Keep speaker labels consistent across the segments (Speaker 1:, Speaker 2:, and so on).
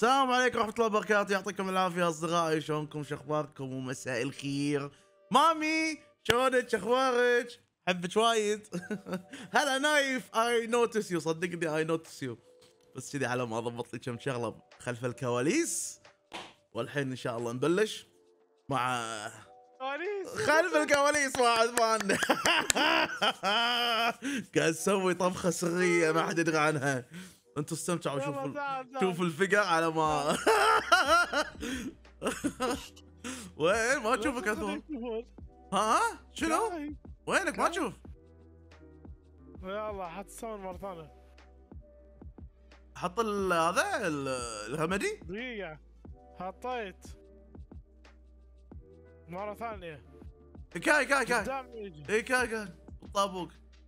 Speaker 1: السلام عليكم ورحمة الله وبركاته، يعطيكم العافية أصدقائي، شلونكم؟ شو أخباركم؟ ومساء الخير. مامي شلونك؟ شو أخبارك؟ أحبك وايد. هلا نايف، اي نوتس يو، صدقني اي نوتس يو. بس كذي على ما أضبط لي كم شغلة خلف الكواليس، والحين إن شاء الله نبلش مع خلف الكواليس مع عثمان. قاعد اسوي طبخة سرية ما حد يدري عنها. انتوا استمتعوا، شوفوا الفقع على ما. وين ما اشوفك عثمان؟ ها شنو؟ وينك ما اشوف؟
Speaker 2: يلا حط الصون مرة ثانية.
Speaker 1: حط هذا الغمدي.
Speaker 2: دقيقة حطيت مرة ثانية.
Speaker 1: كاي
Speaker 2: قدام يجي.
Speaker 1: اي كاي الطابوق.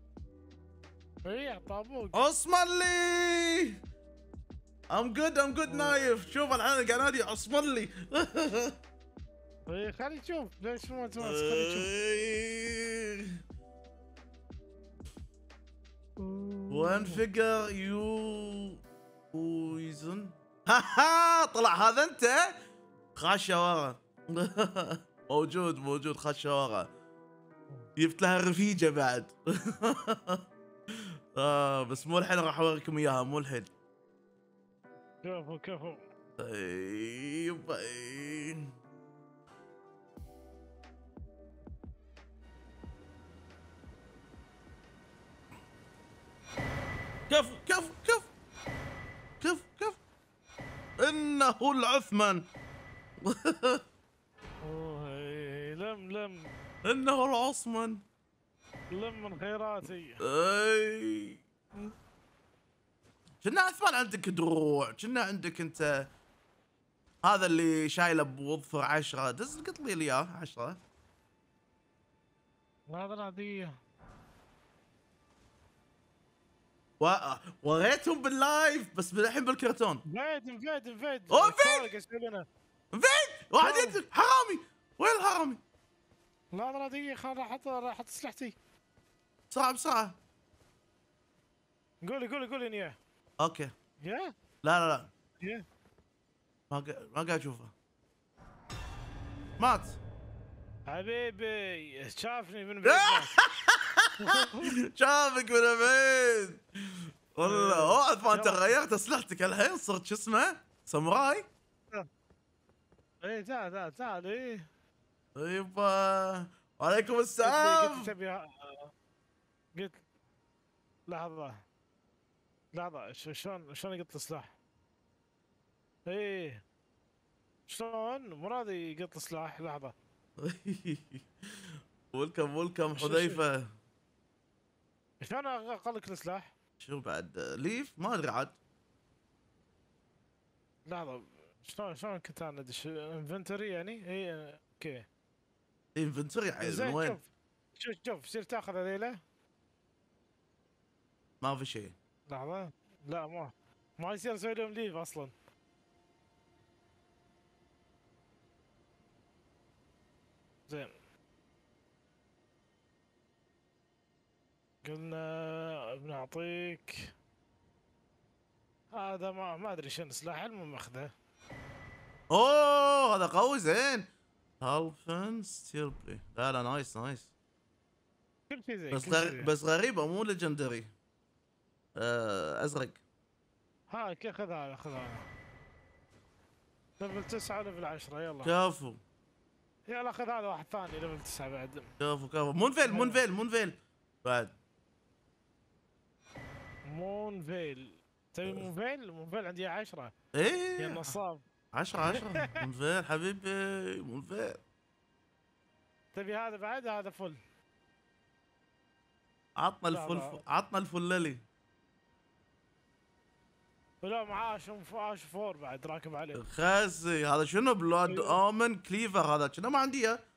Speaker 2: اي طابوق.
Speaker 1: اصمل لي. ام جود نايف. شوف الحين قاعد انادي اصمل لي.
Speaker 2: اي خلي تشوف ليش ما خلي تشوف.
Speaker 1: وين فيجر يو بويزن. طلع هذا انت خاشه ورا. موجود خاشه ورا. جبت لها رفيجه بعد. بس مو الحين، راح اوريكم اياها، مو الحين.
Speaker 2: كفو
Speaker 1: يبا كف انه العثمان.
Speaker 2: لم
Speaker 1: انه العثمان.
Speaker 2: لم من خيراتي.
Speaker 1: اي كنا عثمان عندك دروع، كنا عندك انت هذا اللي شايله بوظفر 10. دز قط لي اياه 10.
Speaker 2: هذا العادية.
Speaker 1: وريتهم باللايف بس الحين بالكرتون.
Speaker 2: انفيد
Speaker 1: اوه انفيد واحد يقتل حرامي. وين الحرامي؟
Speaker 2: لا هذا العادية. خل احط سلاحتي
Speaker 1: بسرعة.
Speaker 2: قولي اياه.
Speaker 1: اوكي.
Speaker 2: يا
Speaker 1: لا
Speaker 2: يا
Speaker 1: ما قاعد اشوفه. مات
Speaker 2: حبيبي. شافني من بعيد.
Speaker 1: شافك من بعيد. والله اوعد ما انت غيرت اسلحتك الحين، صرت شو اسمه ساموراي.
Speaker 2: ايه تعال ايه.
Speaker 1: يبا وعليكم السلام.
Speaker 2: قلت لحظة شلون يقط السلاح؟ ايه شلون مو راضي يقط السلاح. لحظة.
Speaker 1: ويلكم حذيفة.
Speaker 2: شلون اقلك السلاح؟
Speaker 1: شو بعد ليف ما ادري عاد.
Speaker 2: لحظة شلون كنت انا ادش انفنتوري يعني؟ اي اوكي
Speaker 1: انفنتوري عيل من وين؟
Speaker 2: شوف صير تاخذ هذيله.
Speaker 1: ما في شيء.
Speaker 2: لحظة. لا ما يصير اسوي لهم ليف اصلا. زين قلنا بنعطيك هذا. ما ادري شنو سلاح، المهم اخذه.
Speaker 1: اوه هذا قوي زين. هالفن ستيل بلاي. لا نايس.
Speaker 2: كل شيء زين
Speaker 1: بس غريبة مو ليجندري. ازرق.
Speaker 2: هاك خذ هذا ليفل 9 ليفل 10. يلا
Speaker 1: كفو.
Speaker 2: يلا خذ هذا واحد ثاني ليفل 9 بعد.
Speaker 1: كفو مونفيل بعد.
Speaker 2: مونفيل. تبي مونفيل عندي 10.
Speaker 1: ايه
Speaker 2: يا نصاب.
Speaker 1: 10 مونفيل حبيبي مونفيل.
Speaker 2: تبي هذا بعد؟ هذا فل.
Speaker 1: عطنا الفللي.
Speaker 2: ولا معاه عاش فور بعد راكب عليه.
Speaker 1: خاسي هذا شنو؟ بلاد اومن كليفر هذا كنا ما عندي اياه.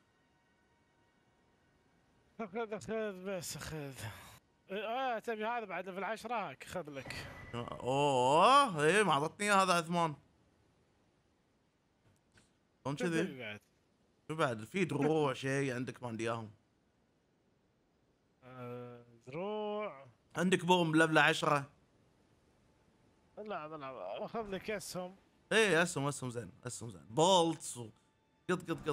Speaker 2: خذ. تبي هذا بعد ليفل 10؟ هاك خذ لك.
Speaker 1: اوه ايه ما اعطتني اياه هذا عثمان. شلون كذي؟ شو بعد في دروع شيء عندك ما عندي اياهم؟
Speaker 2: دروع
Speaker 1: عندك بوم ليفل 10؟
Speaker 2: لا اخذ لك اسهم.
Speaker 1: ايه اسهم زين، اسهم زين، بولتس قط.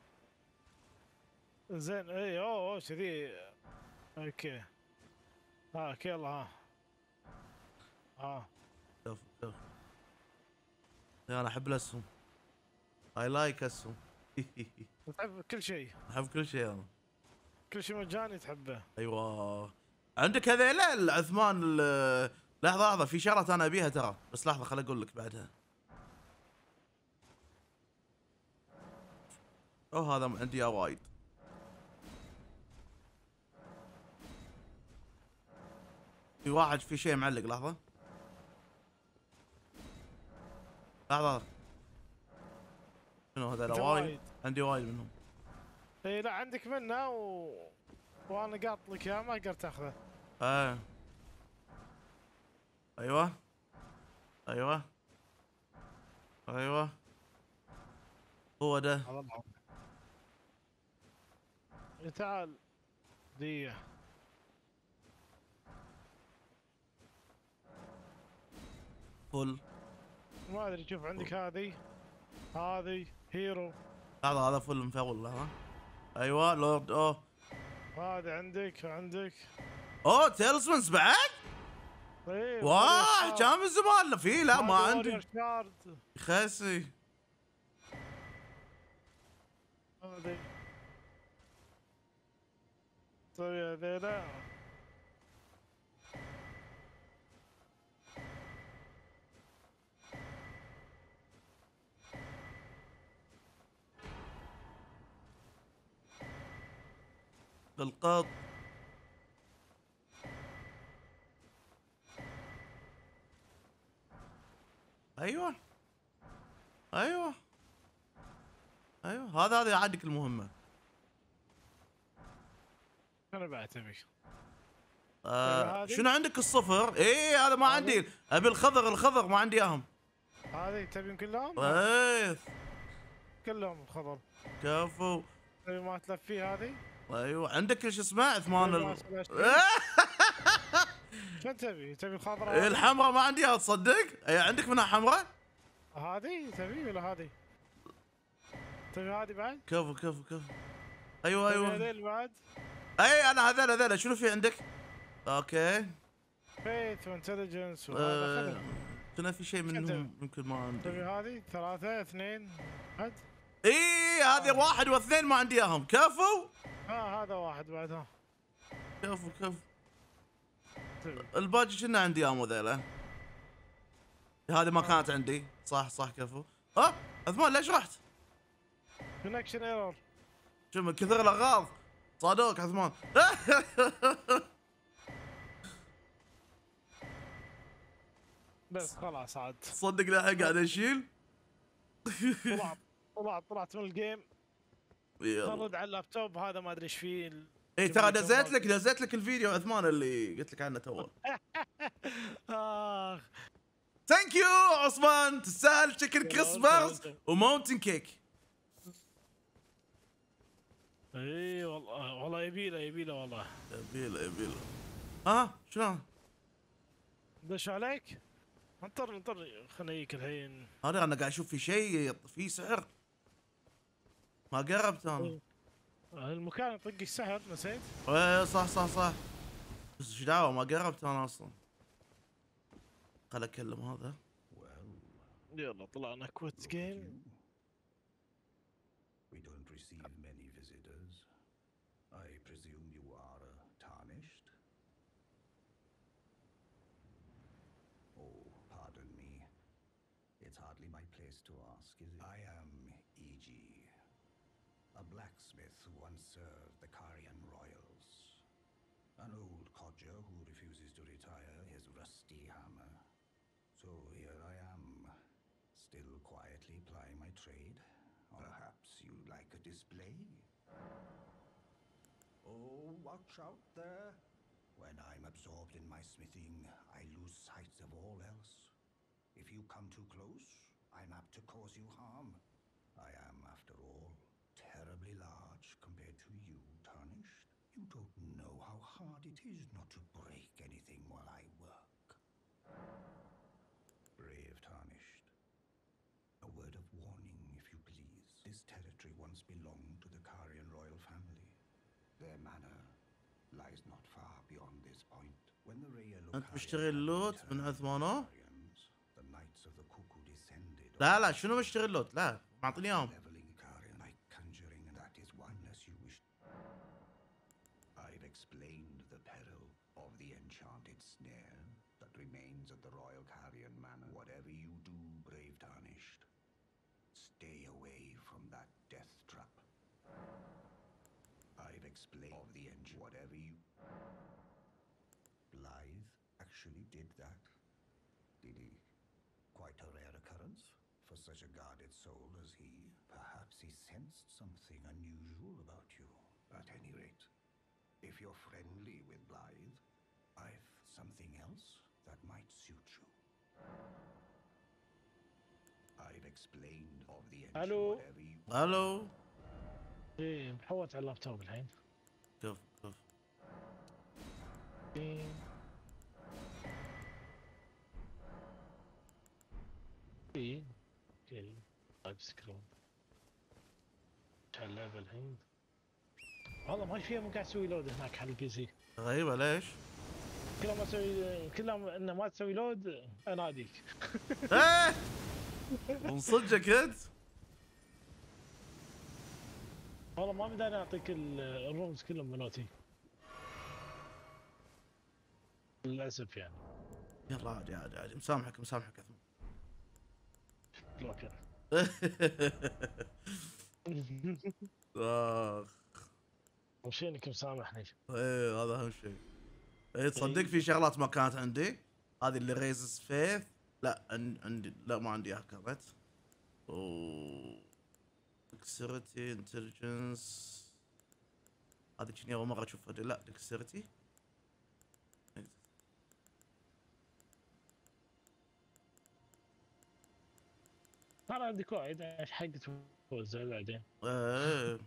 Speaker 2: زين اي اوه كذي. اوكي. اوكي يلا ها.
Speaker 1: كفو. يا انا احب الاسهم. اي لايك اسهم.
Speaker 2: تحب كل شيء.
Speaker 1: احب كل شيء انا.
Speaker 2: كل شيء مجاني تحبه.
Speaker 1: ايوه. عندك هذيلا العثمان لحظه في شغله انا ابيها ترى، بس لحظه خل اقول لك بعدها. هذا عندي وايد. في واحد في شيء معلق، لحظه. شنو هذا وايد؟ عندي وايد منهم.
Speaker 2: اي لا عندك منه وانا قاط لك اياه ما قدرت اخذه.
Speaker 1: ايوه هو ده.
Speaker 2: تعال دي
Speaker 1: فل.
Speaker 2: ما ادري شوف عندك هذه هيرو.
Speaker 1: لحظه هذا فل مفول. لحظه. ايوه لورد.
Speaker 2: هذا عندك
Speaker 1: تيلسمنز بعد.
Speaker 2: طيب
Speaker 1: واه كان من زمان في. لا ما عندي خسي.
Speaker 2: هذه طيب هذيلا
Speaker 1: القط. ايوه هذا عندك المهمه.
Speaker 2: انا بعد تبي.
Speaker 1: شنو عندك الصفر؟ ايه هذا ما عندي. ابي الخضر ما عندي اياهم.
Speaker 2: هذه تبين كلهم؟
Speaker 1: ايه
Speaker 2: كلهم الخضر.
Speaker 1: كفو.
Speaker 2: تبي ما تلفيه هذه؟
Speaker 1: ايوه عندك ايش اسمه عثمان
Speaker 2: شو تبي الخضراء؟
Speaker 1: الحمراء ما عندي اياها تصدق؟ اي عندك منها حمراء؟
Speaker 2: هذه تبي ولا هذه؟ تبي هذه بعد؟
Speaker 1: كفو. ايوه
Speaker 2: هذيل بعد؟
Speaker 1: اي انا هذول شنو في عندك؟ اوكي.
Speaker 2: فيث وانتليجنس
Speaker 1: كنا في شيء منهم يمكن ما عندي.
Speaker 2: تبي هذه 3 2 1.
Speaker 1: هذه 1 و2 ما عندي اياهم. كفو.
Speaker 2: هذا واحد بعد.
Speaker 1: كفو. الباقي كنا عندي اياهم ذيلا. هذه ما كانت عندي. صح كفو. عثمان ليش رحت؟
Speaker 2: كونكشن ايرور.
Speaker 1: شو من كثر الالغاز صادوك عثمان.
Speaker 2: بس خلاص عاد
Speaker 1: تصدق للحين قاعد اشيل.
Speaker 2: طلعت من الجيم. رد على اللابتوب هذا ما ادري ايش فيه.
Speaker 1: ترى نزلت لك الفيديو عثمان اللي قلت لك عنه تو. ثانك يو عثمان تستاهل تشيكن كريسبرز وماونتن كيك.
Speaker 2: اي والله يبيله والله.
Speaker 1: يبيله. شلون؟
Speaker 2: دش عليك؟ انطر خليني اجيك الحين.
Speaker 1: انا قاعد اشوف في شيء في سحر ما قربت انا.
Speaker 2: المكان يطق السحر نسيت؟
Speaker 1: صح بس ايش دعوه ما قربت انا اصلا. خل اكلم هذا.
Speaker 2: يلا طلعنا كويت جيم.
Speaker 3: We don't receive many visitors. I presume you are tarnished? Oh, pardon me. It's hardly my place to ask, is it? I am E.G., a blacksmith who once served the Karian royals. An old codger who refuses to retire his rusty hammer. So here I am, still quietly plying my trade. Perhaps you'd like a display? Oh, watch out there. When I'm absorbed in my smithing, I lose sight of all else. If you come too close, I'm apt to cause you harm. I am, after all, terribly large compared to you, Tarnished. You don't know how hard it is not to break anything while I work. Brave Tarnished. territory once belonged to the Karian royal family. Their manor lies not far beyond this point. When the Raya
Speaker 1: انت
Speaker 3: Lucaria
Speaker 1: مشتري اللوت من عثمانه؟
Speaker 3: the Knights of the Cuckoo descended.
Speaker 1: لا لا شنو مشتري اللوت؟ لا معطيني اياهم.
Speaker 3: Leveling Karian by conjuring, that is one less you wish. I've explained the peril of the enchanted snare that remains at the Royal Karian Manor. Whatever you do, brave Tarnished, stay away from that death trap. I've explained of the whatever you... Blythe actually did that. Did he? Quite a rare occurrence for such a guarded soul as he. Perhaps he sensed something unusual about you. At any rate, if you're friendly with Blythe, I've something else that might suit you. I've explained of the
Speaker 2: Hello.
Speaker 3: whatever you...
Speaker 1: الو.
Speaker 2: ايه محوت على اللابتوب الحين.
Speaker 1: شوف شوف.
Speaker 2: إيه. ايه طيب سكرين على اللعبة الحين. والله ما فيها مو قاعد اسوي لود هناك على البي سي.
Speaker 1: غريبة ليش؟
Speaker 2: كل ما اسوي كل ما انه ما تسوي لود اناديك.
Speaker 1: ايه من صدقك انت؟
Speaker 2: والله ما بداني اعطيك الرومز كلهم منوتي للاسف يعني.
Speaker 1: يلا عادي عادي عادي مسامحك مسامحك عثمان.
Speaker 2: لوكر.
Speaker 1: اخ
Speaker 2: وشي انك مسامحني.
Speaker 1: ايه هذا اهم شيء. ايه تصدق في شغلات ما كانت عندي. هذه اللي ريزز فيث لا عندي لا ما عندي اياها كانت. دكسيرتي انتليجنس هذه كني اول مرة اشوفها. لا دكسيرتي
Speaker 2: انا عندي قاعد ايش حق توزع بعدين.
Speaker 1: ايه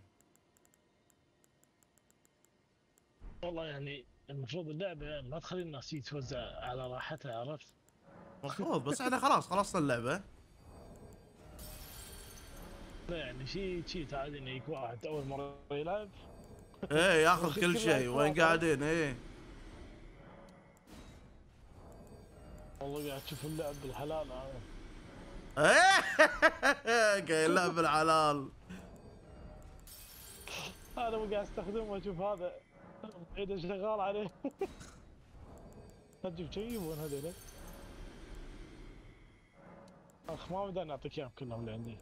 Speaker 2: والله يعني المفروض اللعبة ما تخلي الناس يتوزع على راحتها عرفت؟
Speaker 1: مفروض بس احنا خلاص خلصنا اللعبة.
Speaker 2: لا يعني شيء عادي انه يجيك واحد اول مرة يلعب.
Speaker 1: ايه ياخذ كل شيء وين قاعدين ايه.
Speaker 2: والله قاعد تشوف اللعب بالحلال انا.
Speaker 1: ايه قاعد يلعب بالحلال.
Speaker 2: انا قاعد استخدمه واشوف هذا اذا شغال عليه. تشوف شي يبون هذول. اخ ما بدي اعطيك اياهم كلهم اللي عندي.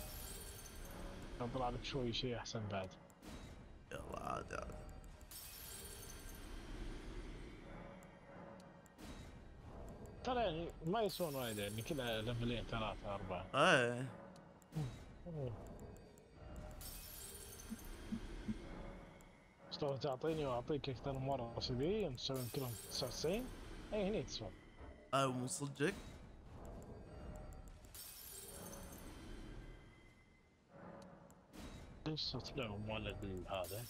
Speaker 2: اطلع لك شوي شيء احسن بعد.
Speaker 1: يلا عادي عادي.
Speaker 2: ترى يعني ما يسوون وايد يعني كلها ليفلين 3 4.
Speaker 1: ايه
Speaker 2: لو تعطيني واعطيك اكثر من مره رصيديه مسوين كلهم 99 اي هني تسوى.
Speaker 1: ايوه من صدقك.
Speaker 2: ليش صوت لعب مولد هذا؟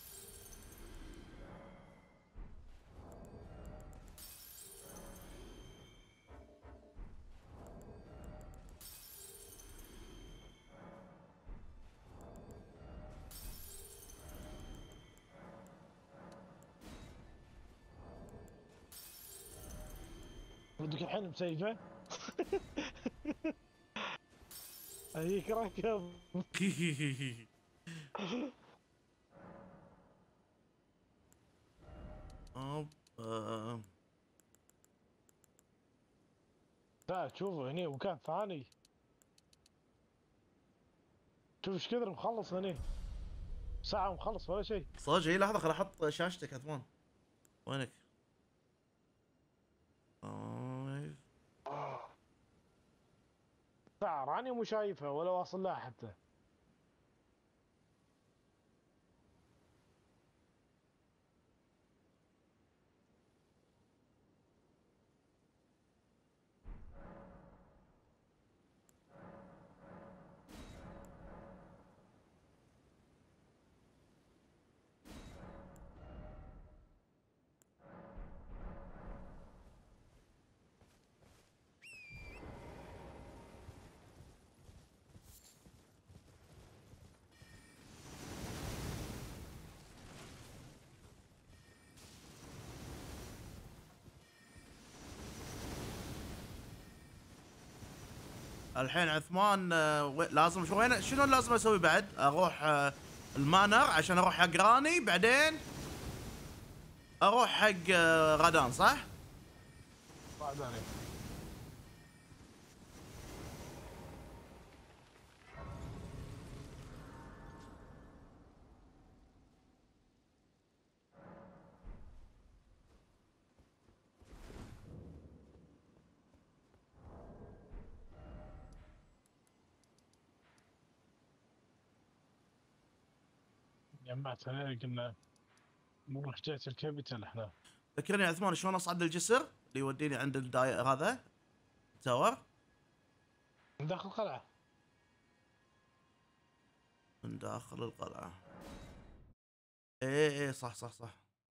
Speaker 2: ودك الحين مسيفه؟ هيك ركب. لا تشوفه هني مكان ثاني. شوف ايش كثر مخلص هني. ساعة مخلص ولا شيء.
Speaker 1: صدق اي لحظة خل احط شاشتك عثمان. وينك؟
Speaker 2: ساعة راني مو شايفها ولا واصل لها حتى.
Speaker 1: الحين عثمان لازم شنو لازم اسوي بعد؟ اروح المانر عشان اروح حق راني، بعدين اروح حق غدان صح؟
Speaker 2: بعد عليك. جمعت عليه قلنا نروح جهة الكابيتال احنا.
Speaker 1: ذكرني يا عثمان شلون اصعد الجسر اللي يوديني عند الداير هذا التاور؟
Speaker 2: من داخل القلعة.
Speaker 1: من داخل القلعة. ايه صح صح صح.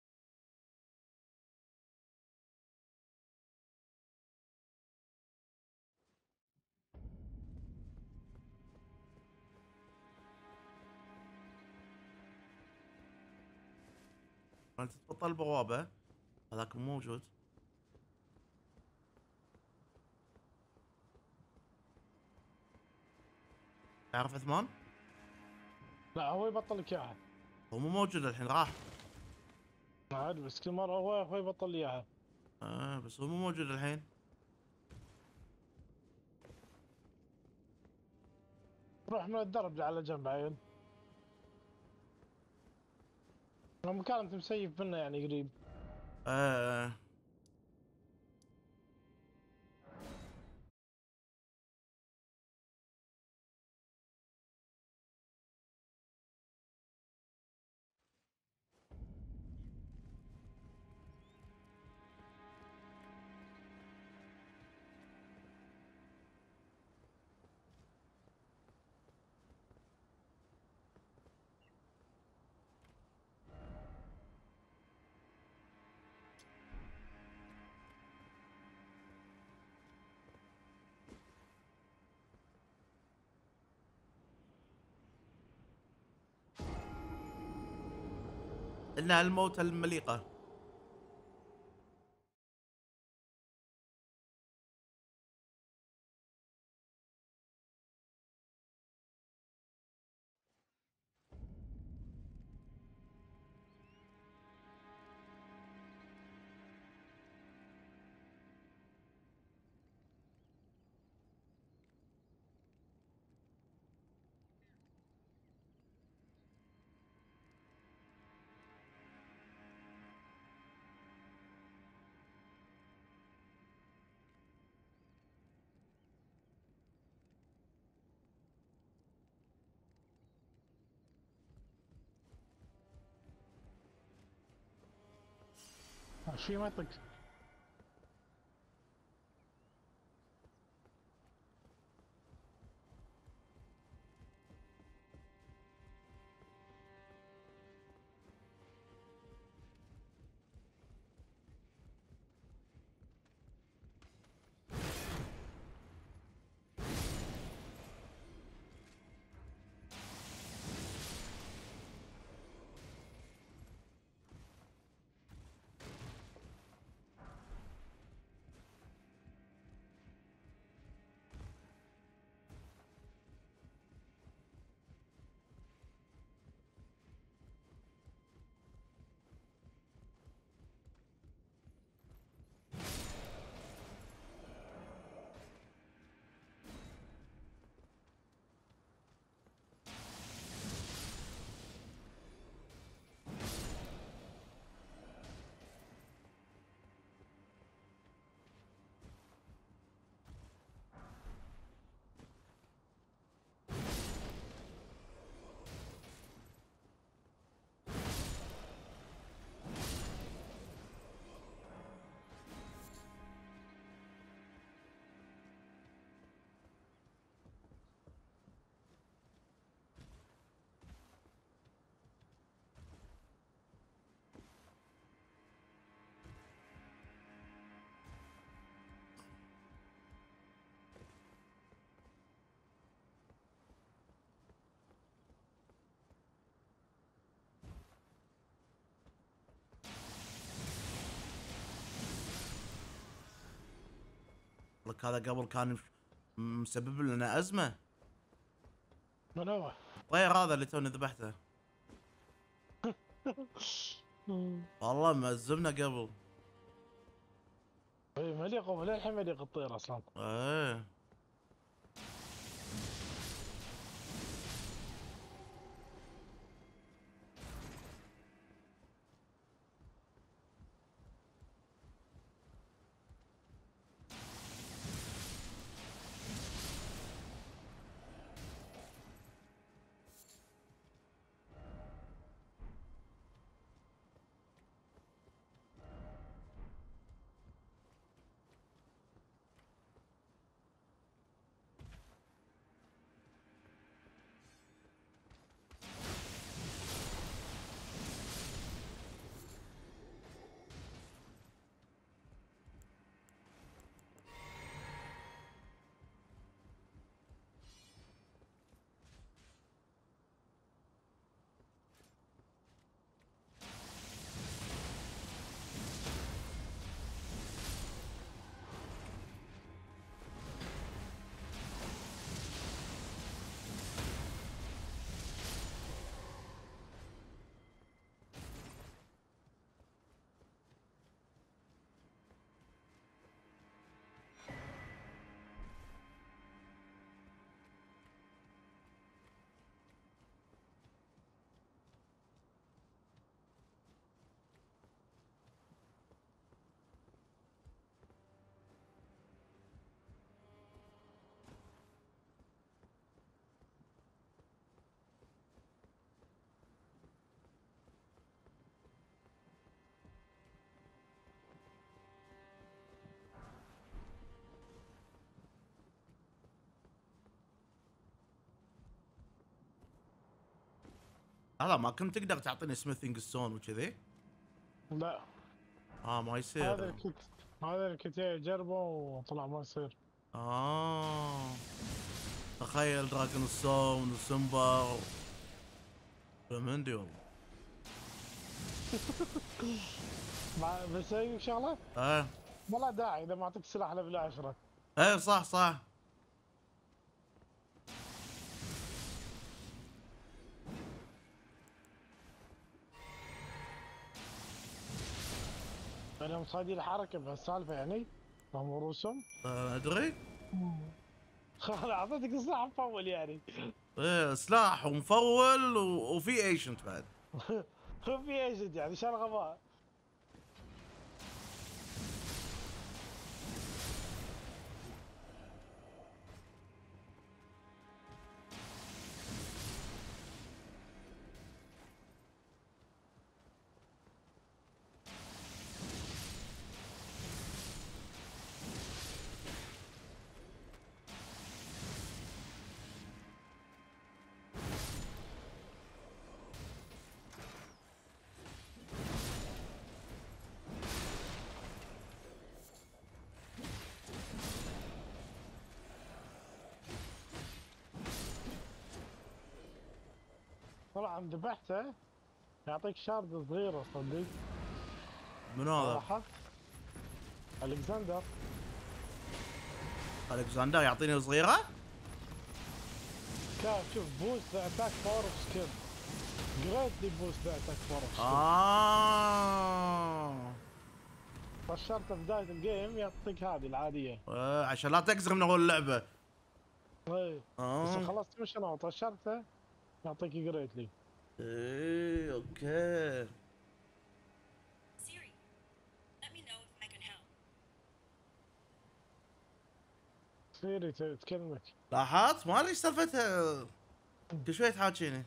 Speaker 1: انت تبطل البوابة هذاك مو موجود. تعرف عثمان؟
Speaker 2: لا هو يبطل لك اياها
Speaker 1: هو مو موجود الحين راح.
Speaker 2: عاد، بس كل مرة هو يبطل لي اياها.
Speaker 1: بس هو مو موجود الحين.
Speaker 2: روح من الدرب على جنب عيل. المكان انت مسيف منه يعني قريب.
Speaker 1: آه انها الموتى المليقة.
Speaker 2: شي ما يطق. لك هذا قبل كان
Speaker 1: مسبب لنا ازمه.
Speaker 2: من هو؟
Speaker 1: الطير هذا اللي توني ذبحته والله مأزمنا قبل.
Speaker 2: اي مليق، للحين مليق الطير اصلا.
Speaker 1: ايه هذا ما كنت تقدر تعطيني سميثينج ستون وكذي؟
Speaker 2: لا
Speaker 1: ما
Speaker 2: هذا
Speaker 1: يصير.
Speaker 2: اللي كنت هذا اللي كنت اجربه وطلع ما يصير.
Speaker 1: تخيل دراجون ستون وسمبر فلمندي والله.
Speaker 2: بس اي شغله
Speaker 1: ايه
Speaker 2: ما له داعي اذا ما اعطيك سلاح ليفل 10.
Speaker 1: ايه صح صح.
Speaker 2: انا مصادي الحركه بهالسالفه يعني فهم رسوم.
Speaker 1: ادري.
Speaker 2: خلاص اعطيتك السلاح مفول يعني.
Speaker 1: ايه سلاح ومفول وفي ايشنت بعد.
Speaker 2: في ايش يعني شال غباء. طلع ذبحته يعطيك شارد صغيره صدق.
Speaker 1: من هذا؟
Speaker 2: لاحظت؟ الكسندر.
Speaker 1: الكسندر يعطيني صغيره؟
Speaker 2: كيف شوف بوست اتاك باور اوف سكيل. جريتلي بوست اتاك باور اوف سكيل. طشرته بدايه الجيم يعطيك هذه العاديه.
Speaker 1: عشان لا تقزر من اول اللعبه.
Speaker 2: ايه بس خلصت مشن وطشرته يعطيك جريتلي.
Speaker 1: ايه اوكي.
Speaker 4: Siri, let me know if I can help.
Speaker 2: سيري تكلمك.
Speaker 1: لاحظت؟ ما ادري ايش سالفتها. كل شوي تحاكيني.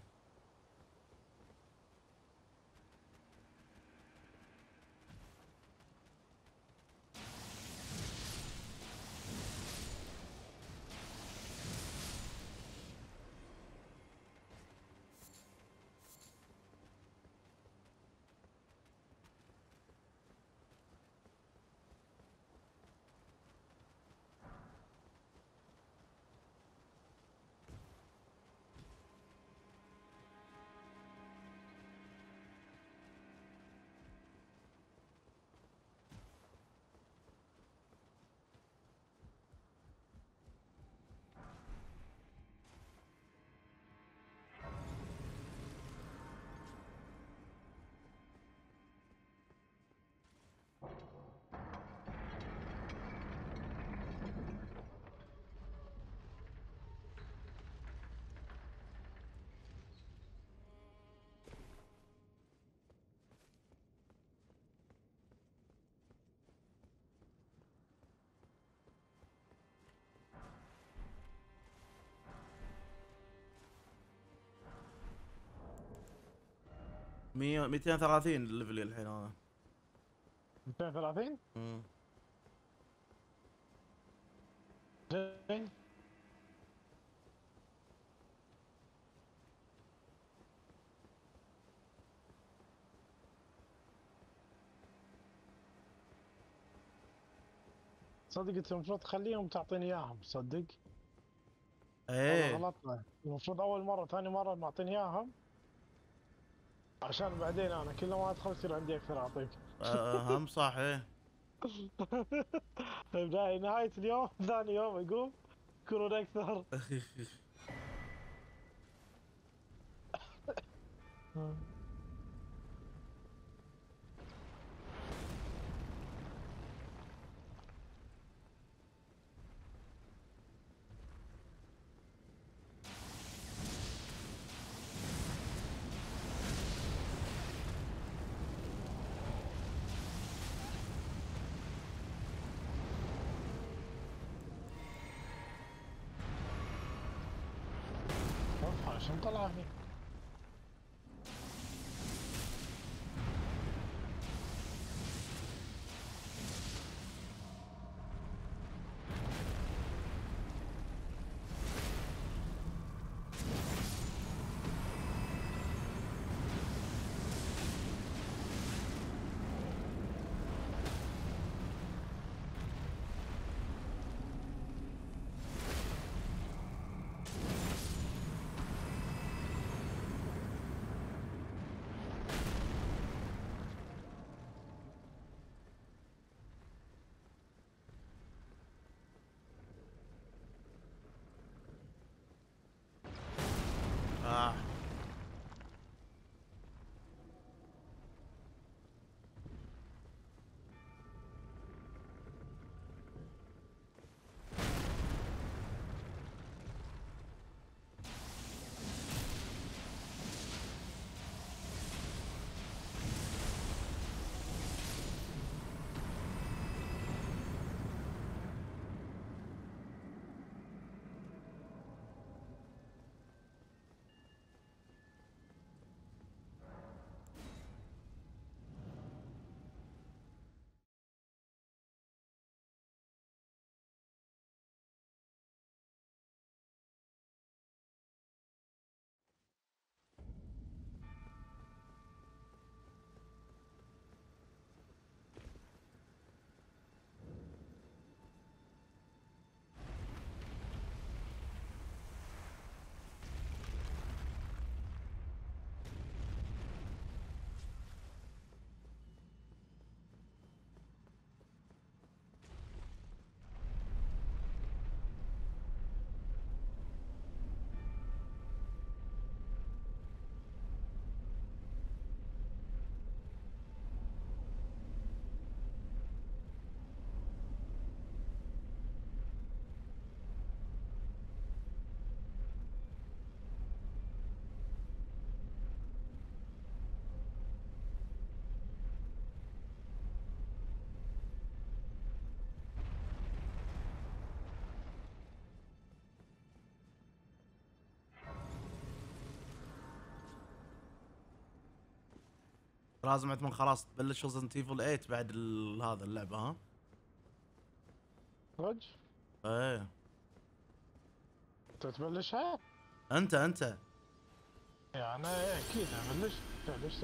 Speaker 1: 230 الليفل الحين انا.
Speaker 2: 230
Speaker 1: امم
Speaker 2: زين. صدق انت المفروض تخليهم تعطيني اياهم، صدق هذا
Speaker 1: ايه.
Speaker 2: غلط. المفروض اول مره ثاني مره معطيني اياهم، عشان بعدين انا كل ما ادخل يصير عندي اكثر اعطيك.
Speaker 1: هم صح ايه.
Speaker 2: بداية نهاية اليوم ثاني يوم يقوم يكونون اكثر. عشان طلع فيه.
Speaker 1: آه. لازم عثمان خلاص تبلش ريزنت ايفل 8 بعد هذا اللعبه ها.
Speaker 2: صدق؟
Speaker 1: ايه.
Speaker 2: انت تبلشها؟
Speaker 1: انت
Speaker 2: يعني اكيد ابلش.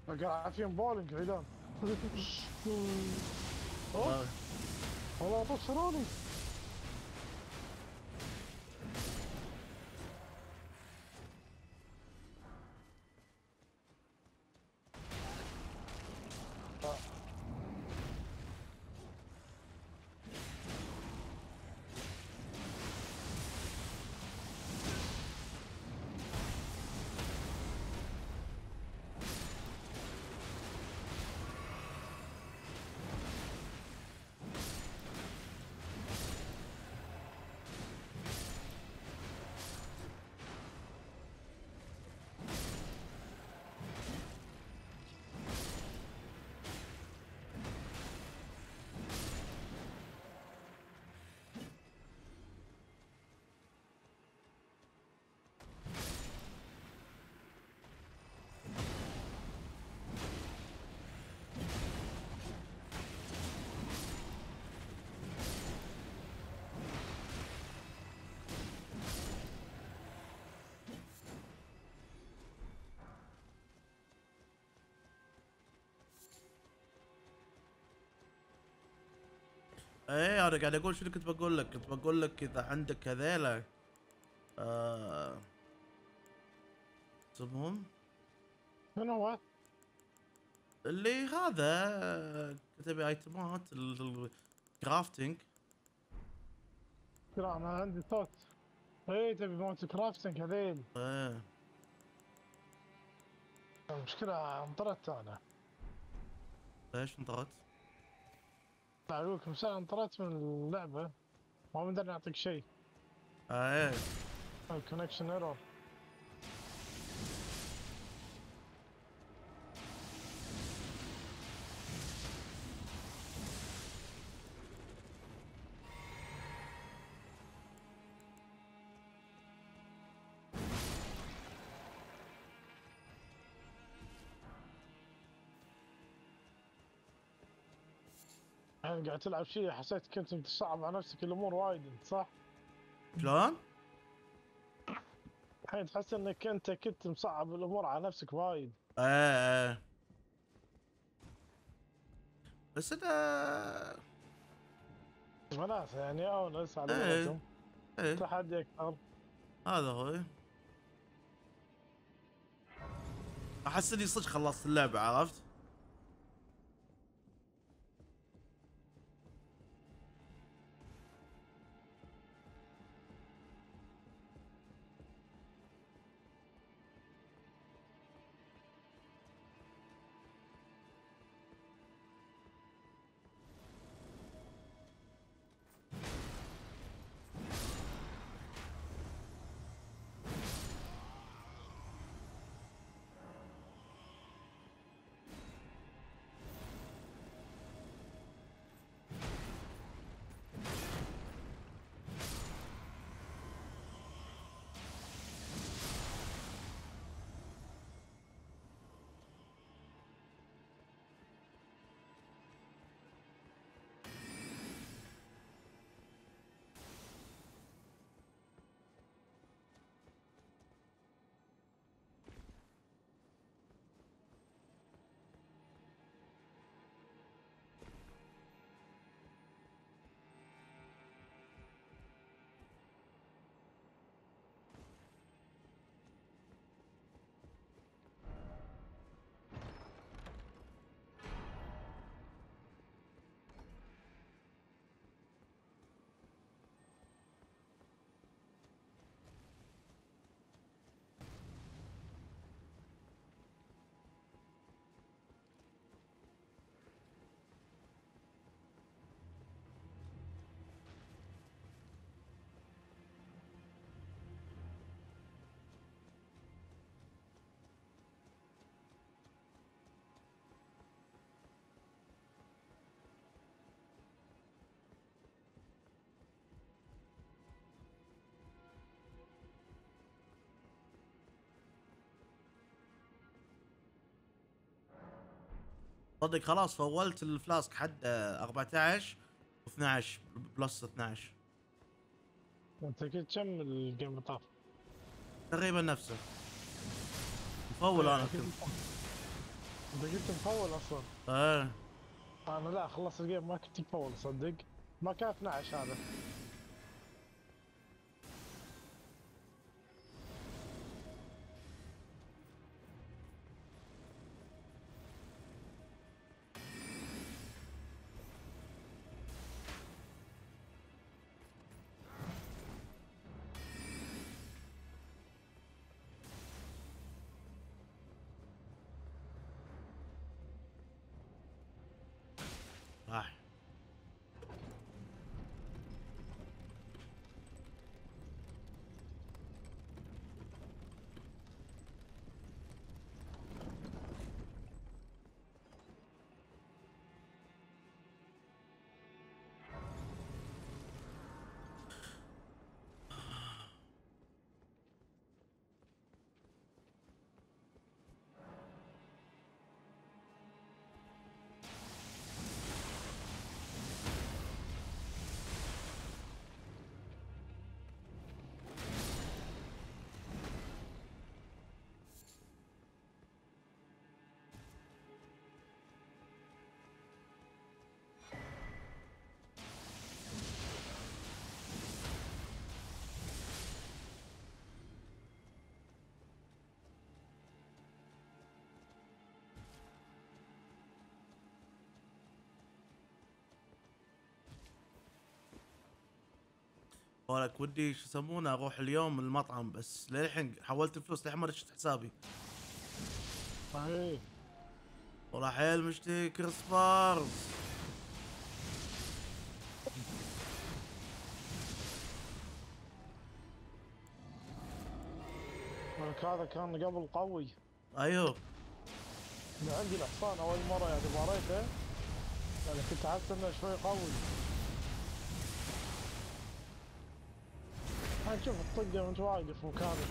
Speaker 2: قاعد فيهم بولينج عيدان. اوه والله بصروني.
Speaker 1: ايه انا قاعد اقول شنو كنت بقول لك؟ كنت بقول لك اذا عندك هذيلا اسمهم
Speaker 2: من هو؟
Speaker 1: اللي هذا تبي ايتمات الكرافتنج.
Speaker 2: ترى انا عندي صوت. ايه تبي موت كرافتنج هذيل.
Speaker 1: ايه
Speaker 2: المشكلة انطرت انا.
Speaker 1: ليش انطرت؟
Speaker 2: اقول لك مساء انطرت من اللعبة. ما بدنا نعطيك شيء.
Speaker 1: ايه
Speaker 2: الكونكشن ايرور. يعني قاعد تلعب شيء حسيت كنت متصعب على نفسك الامور وايد انت صح؟
Speaker 1: شلون؟
Speaker 2: الحين تحس انك انت كنت مصعب الامور على نفسك وايد.
Speaker 1: ايه بس انا
Speaker 2: وناسة يعني اونس على
Speaker 1: ايه
Speaker 2: قولتهم.
Speaker 1: ايه
Speaker 2: تحدي اكثر.
Speaker 1: هذا هو. احس اني صدق خلصت اللعبة، عرفت؟ صدق خلاص فولت الفلاسك حد 14 و12 بلس 12
Speaker 2: انت كنت كم الجيم طاف؟
Speaker 1: تقريبا نفسه. مفول انا كنت.
Speaker 2: انت كنت مفول اصلا.
Speaker 1: ايه
Speaker 2: انا لا خلصت الجيم ما كنت مفول صدق. ما كان 12 هذا.
Speaker 1: راح. ولك ودي شو يسمونه اروح اليوم المطعم، بس للحين حولت الفلوس للحين ما رشت حسابي.
Speaker 2: ايه
Speaker 1: والله حيل مشتهي كريس بارز.
Speaker 2: ولك هذا كان قبل قوي.
Speaker 1: ايوه
Speaker 2: من عندي الحصان اول مره يعني باريته، يعني كنت احس انه شوي قوي. هاي شوف الطقه وانت واقف مكانك.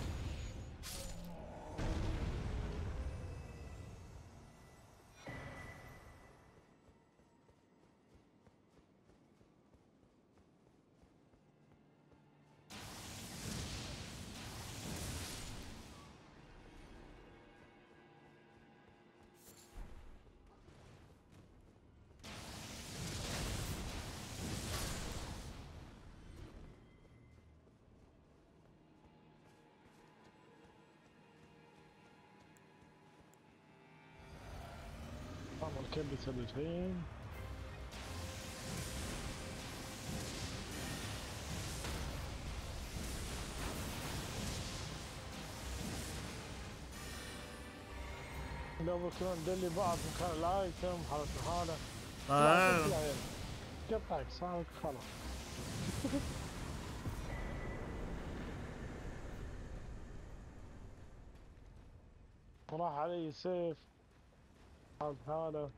Speaker 2: طبعا الكبسه الحين. لو كنا ندلي بعض مكان الايتم حالة حالة.
Speaker 1: آه.
Speaker 2: قطعك صارت خلاص. راح علي سيف حالة حالة.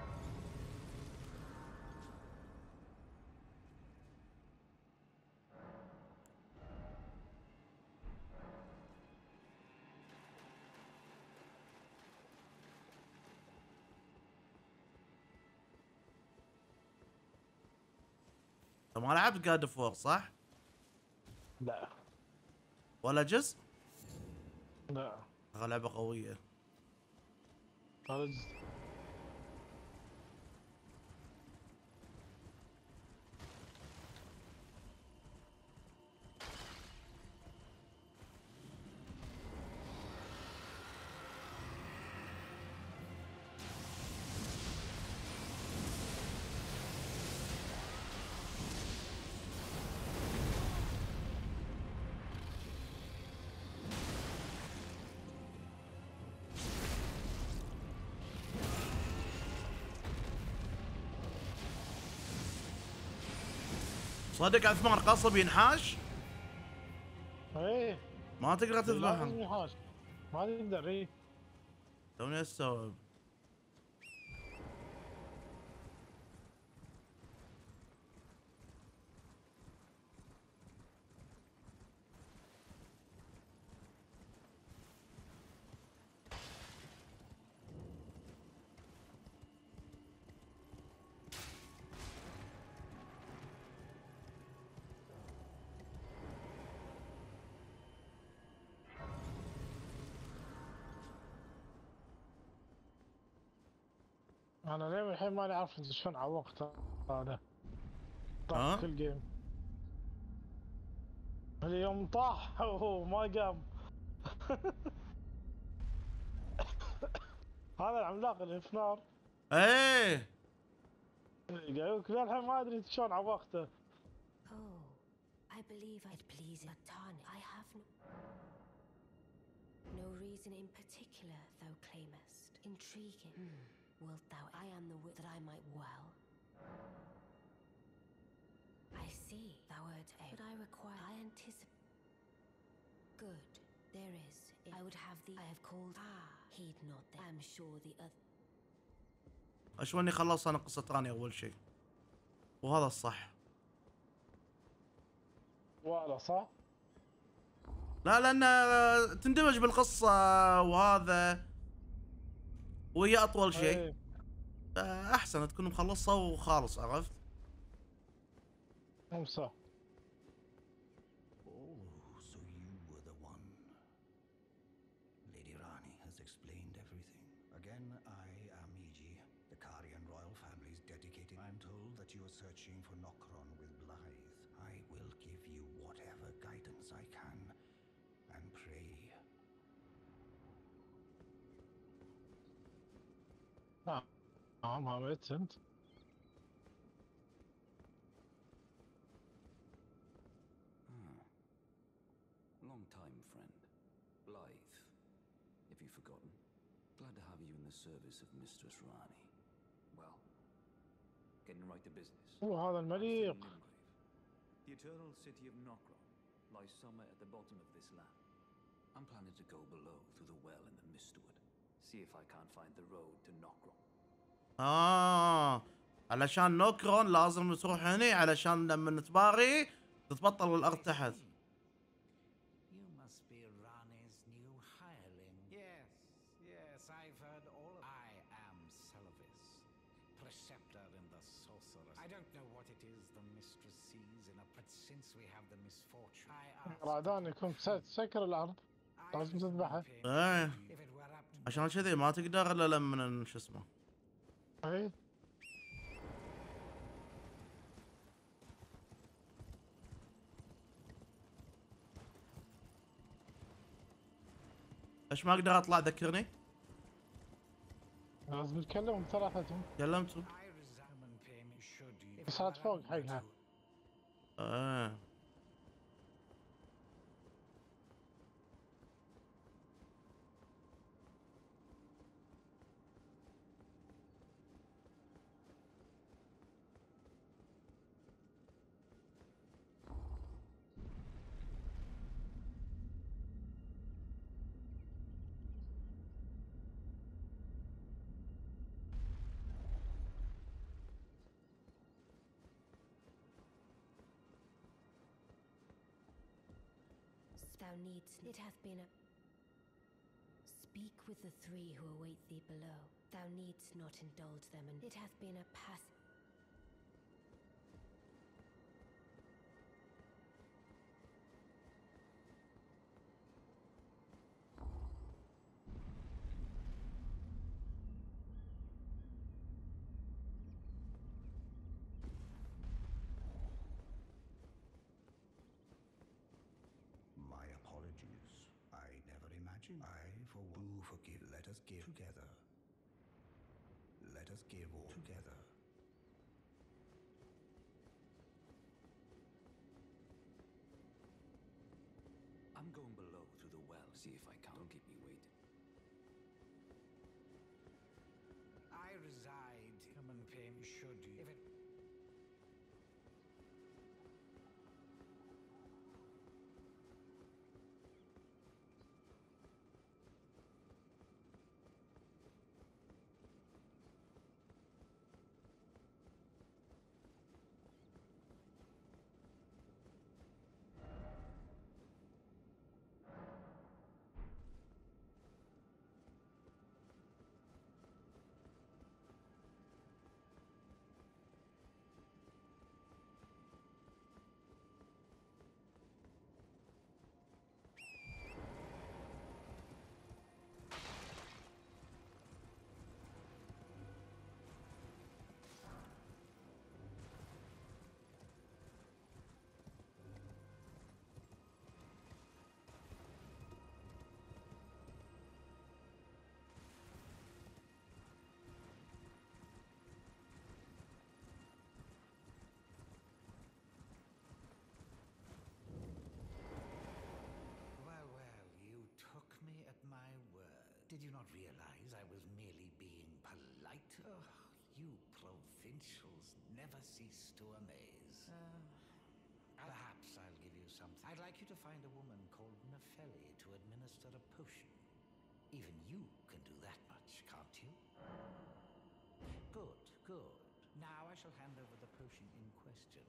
Speaker 1: انت ما لعبت جاد اوف وور صح؟
Speaker 2: لا
Speaker 1: ولا جزء؟
Speaker 2: لا
Speaker 1: لعبة قوية.
Speaker 2: خرج.
Speaker 1: صدق عثمان قصب ينحاش؟
Speaker 2: ايه
Speaker 1: ما تقدر
Speaker 2: لازم
Speaker 1: تذبحهم.
Speaker 2: يحاش. ما تقدر ايه.
Speaker 1: توني استوعب.
Speaker 2: انا لين الحين ماني عارف شلون عوقت هذا. طاح
Speaker 1: ها؟
Speaker 2: كل جيم. اليوم طاح وما قام. هذا العملاق اللي في نار.
Speaker 1: ايه
Speaker 2: قاعد يقولك للحين ما ادري شلون عوقته.
Speaker 5: Oh, I believe it pleases Atani. I have no reason in particular, thou claimest. Intriguing. Wilt thou? I am the wit that I might well. I see thou art a. But I require. I anticipate. Good. There is. I would have the. I have called. Heed not. I am sure the other.
Speaker 1: اشوى اني خلصت انا قصة راني اول شيء، وهذا الصح.
Speaker 2: والله صح؟
Speaker 1: لا لان تندمج بالقصة وهذا، وهي اطول شيء.
Speaker 2: إيه.
Speaker 1: احسن تكون مخلصها وخالص، عرفت؟
Speaker 2: صح.
Speaker 3: Oh, so you were the one. Lady Rani has explained everything. Again, I am Iji, the Karian royal family's dedicated. I'm told that you are searching for Nokron with Blythe. I will give you whatever guidance I can, and pray.
Speaker 2: ما ميت انت.
Speaker 6: Long time, friend. Blythe. Have you forgotten? Glad to have you in the service of Mistress Rani. Well, getting right to business.
Speaker 2: هذا المليق.
Speaker 6: The eternal city of Nokron lies somewhere at the bottom of this land. I'm planning to go below through the well in the Mistwood. See if I can't find the road to Nokron.
Speaker 1: علشان نوكرون لازم تروح هني علشان لما نتباري تتبطل والارض تحت.
Speaker 3: You must be Rani's new hireling. Yes, I've heard all of I am Celavis, preceptor in the sorceress. I don't know what it is the mistress sees in a but since we have the misfortune.
Speaker 2: رعدان يكون تسكر الارض. لازم تذبحه.
Speaker 1: ايه
Speaker 3: If it were up to
Speaker 1: عشان كذي ما تقدر الا لما شو اسمه.
Speaker 2: اي.
Speaker 1: ليش ما اقدر اطلع؟ ذكرني.
Speaker 2: لازم نتكلم بثلاثتهم.
Speaker 1: كلمتهم.
Speaker 3: I resign payment should you.
Speaker 2: صارت فوق حقها.
Speaker 5: Thou needst. It hath been a. Speak with the three who await thee below. Thou needst not indulge them, and it hath been a path.
Speaker 3: My apologies. I never imagined. I, for one, do forgive. Let us give together. Let us give all together.
Speaker 6: I'm going below through the well, see if I can. Don't keep me waiting.
Speaker 3: I reside. Come and pay me should you. If it Did you not realize I was merely being polite? Oh, you provincials never cease to amaze. Perhaps I'll give you something. I'd like you to find a woman called Nepheli to administer a potion. Even you can do that much, can't you? Good, good. Now I shall hand over the potion in question.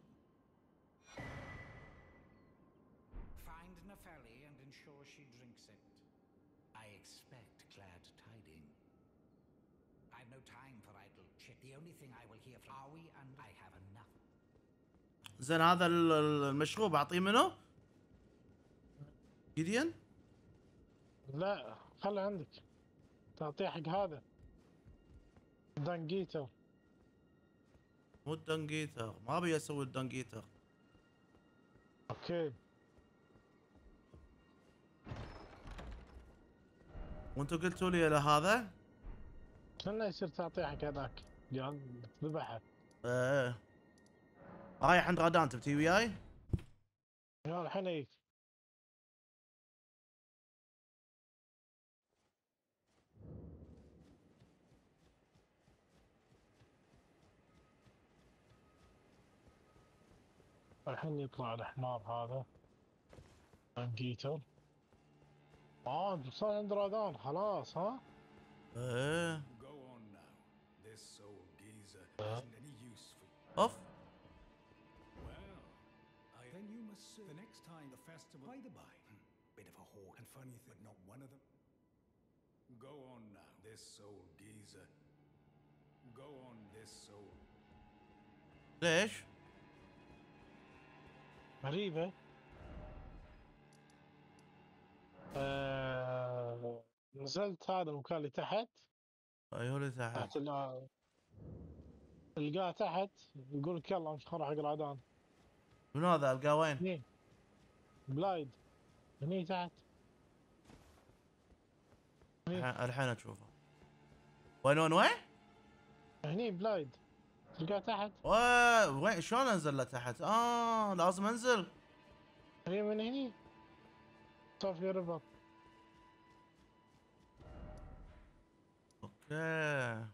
Speaker 3: Find Nepheli and ensure she drinks it. I expect glad tidings. I've no time for idle chit. The only thing I will hear from are we and I have enough.
Speaker 1: زين هذا المشروب اعطيه منو؟ جيديان؟
Speaker 2: لا خلي عندك، تعطيه حق هذا دانجيتر.
Speaker 1: مو الدنجيتر، ما ابي اسوي الدنجيتر.
Speaker 2: اوكي.
Speaker 1: وانتم قلتوا لي على هذا؟
Speaker 2: كنا يصير تعطيه حق هذاك قال ذبحه.
Speaker 1: ايه رايح عند غدان، تبتي وياي؟
Speaker 2: يلا الحين اجيك. الحين يطلع الحمار هذا دانجيتر. انت صار عند رادان خلاص ها؟
Speaker 1: ايه
Speaker 3: Go on now. This old geezer isn't any use for you.
Speaker 1: اوف.
Speaker 3: Well, then you must serve the next time the festival. By the by, bit of a hawk and funny thing, but not one of them. Go on now. This old geezer. Go on, this old.
Speaker 1: ليش؟
Speaker 2: غريبة. نزلت هذا المكان اللي تحت.
Speaker 1: ايوه اللي تحت.
Speaker 2: تحت القاه تحت، يقول لك يلا مش خرج حق رادان.
Speaker 1: من هذا القاه وين؟
Speaker 2: هني بلايد، هني تحت.
Speaker 1: الحين اشوفه. وين؟
Speaker 2: هني بلايد تلقاه تحت.
Speaker 1: وين شلون انزل لتحت؟ لازم انزل.
Speaker 2: هي من هني صافي ريفر.
Speaker 1: اوكي.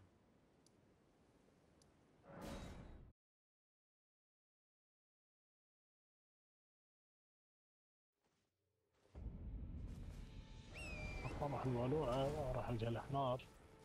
Speaker 2: راح الولوعة، راح القى الحمار.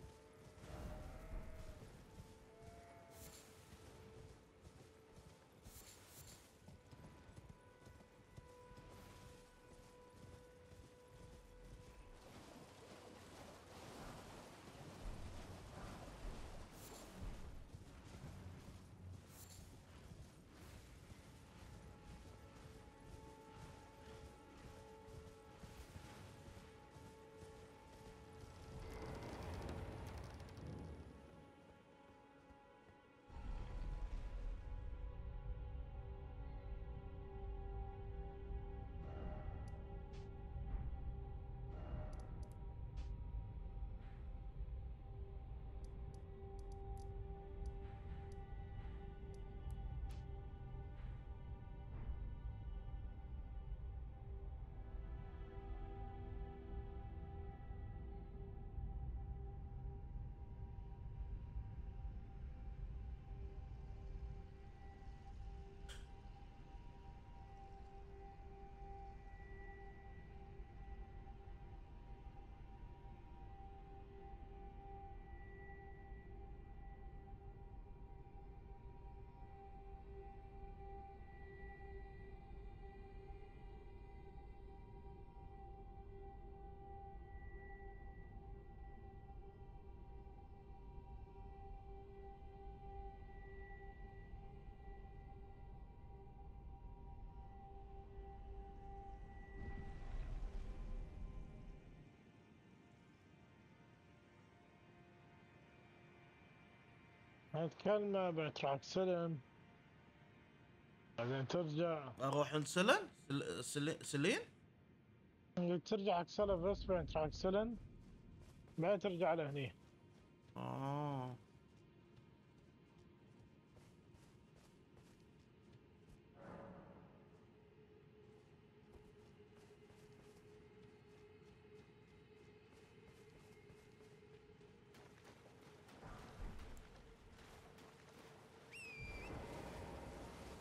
Speaker 2: هتكلمه بتروح سلم، بعدين ترجع.
Speaker 1: اروح عند سلن؟ سلين؟
Speaker 2: ترجع حق سلم بس، بعدين تروح حق سلم، بعدين ترجع لهني.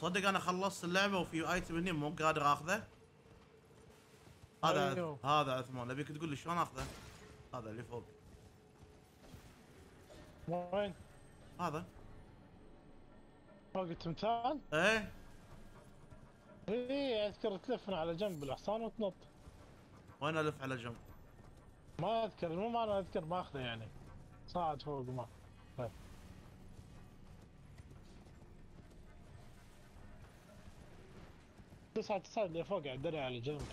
Speaker 1: تصدق انا خلصت اللعبه وفي ايتم هني مو قادر اخذه. هذا
Speaker 2: أيوه.
Speaker 1: هذا عثمان ابيك تقول لي شلون اخذه. هذا اللي فوق
Speaker 2: وين؟
Speaker 1: هذا.
Speaker 2: فوق التمثال؟
Speaker 1: ايه
Speaker 2: ايه اذكر تلفنا على جنب بالحصان وتنط.
Speaker 1: وين الف على جنب؟
Speaker 2: ما اذكر، مو معنى اذكر ماخذه يعني. صعد فوق ما. طيب. تصعد اللي فوق على الدرع على جنب.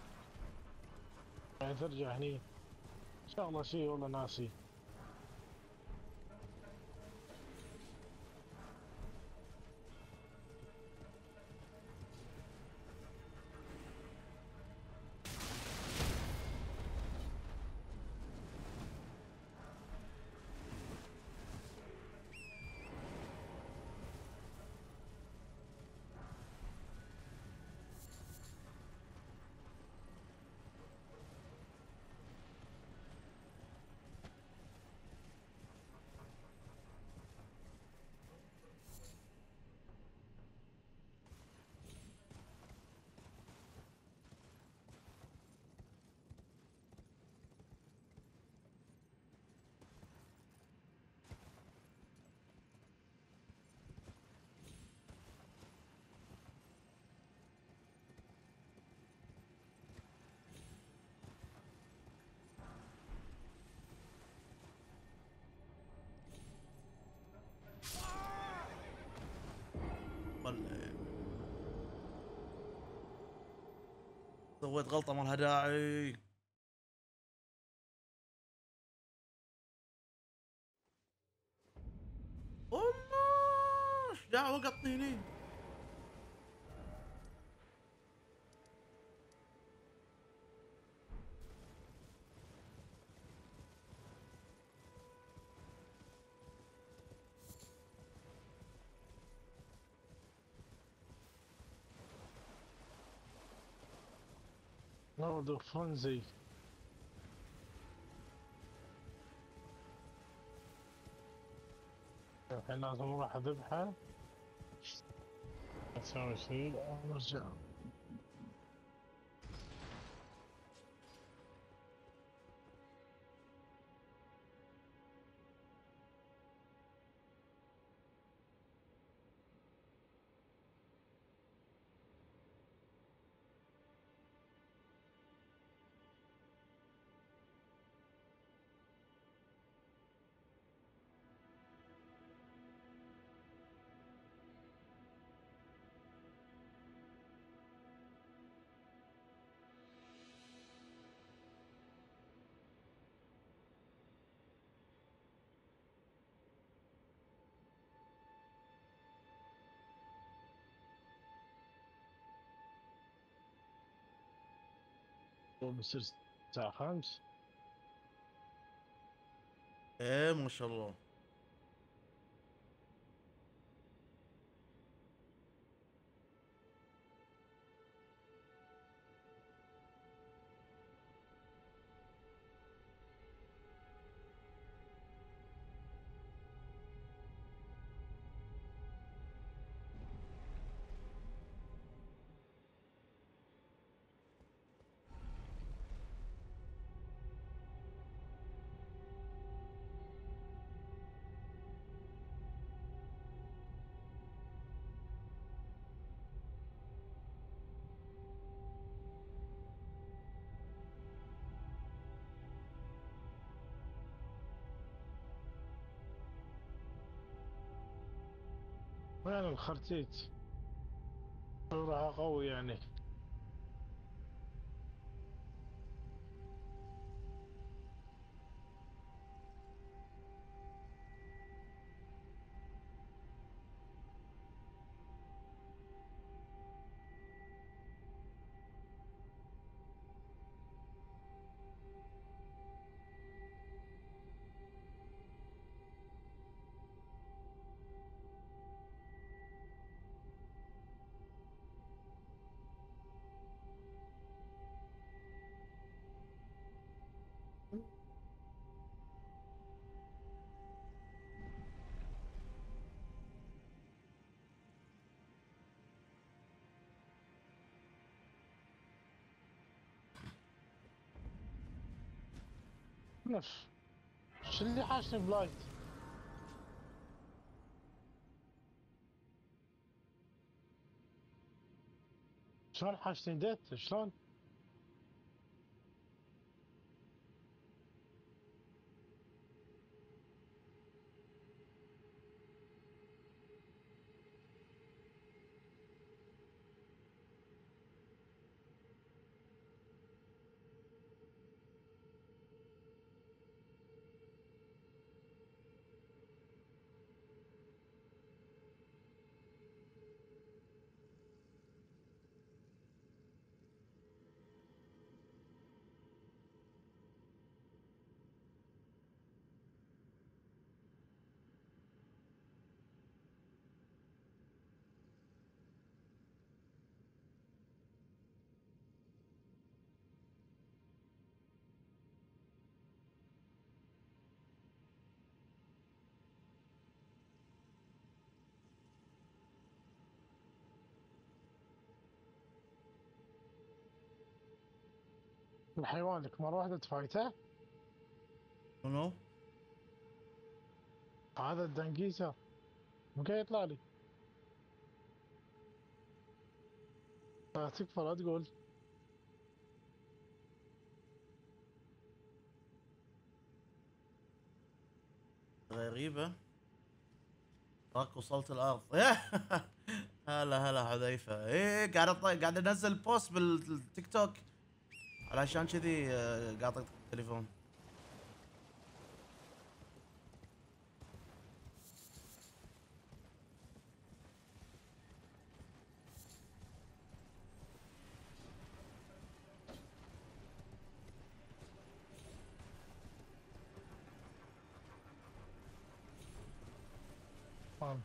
Speaker 2: يعني ترجع هني. ان شاء الله شيء والله ناسي.
Speaker 1: ولا إيه؟ سويت غلطه ما لها داعي. الله ايش دعوه وقطني هني.
Speaker 2: نودو فونزي. الحين لازم اروح اذبحه. اسوي شيء ونرجع. وبصير الساعة 5.
Speaker 1: ايه ما شاء الله.
Speaker 2: وين الخرتيت؟ راح قوي يعني. نف شو اللي حاشني بلايت؟ شلون حاشني ديت شلون؟ الحيوان لك مرة واحدة تفايته؟
Speaker 1: شنو؟
Speaker 2: هذا الدنجيسر مو قاعد يطلع لي. لا تكفى لا تقول.
Speaker 1: غريبة. راك وصلت الارض. هلا هلا حذيفة. ايه قاعد انزل بوست بالتيك توك علشان كذي قاطعت التليفون.
Speaker 2: فاهم.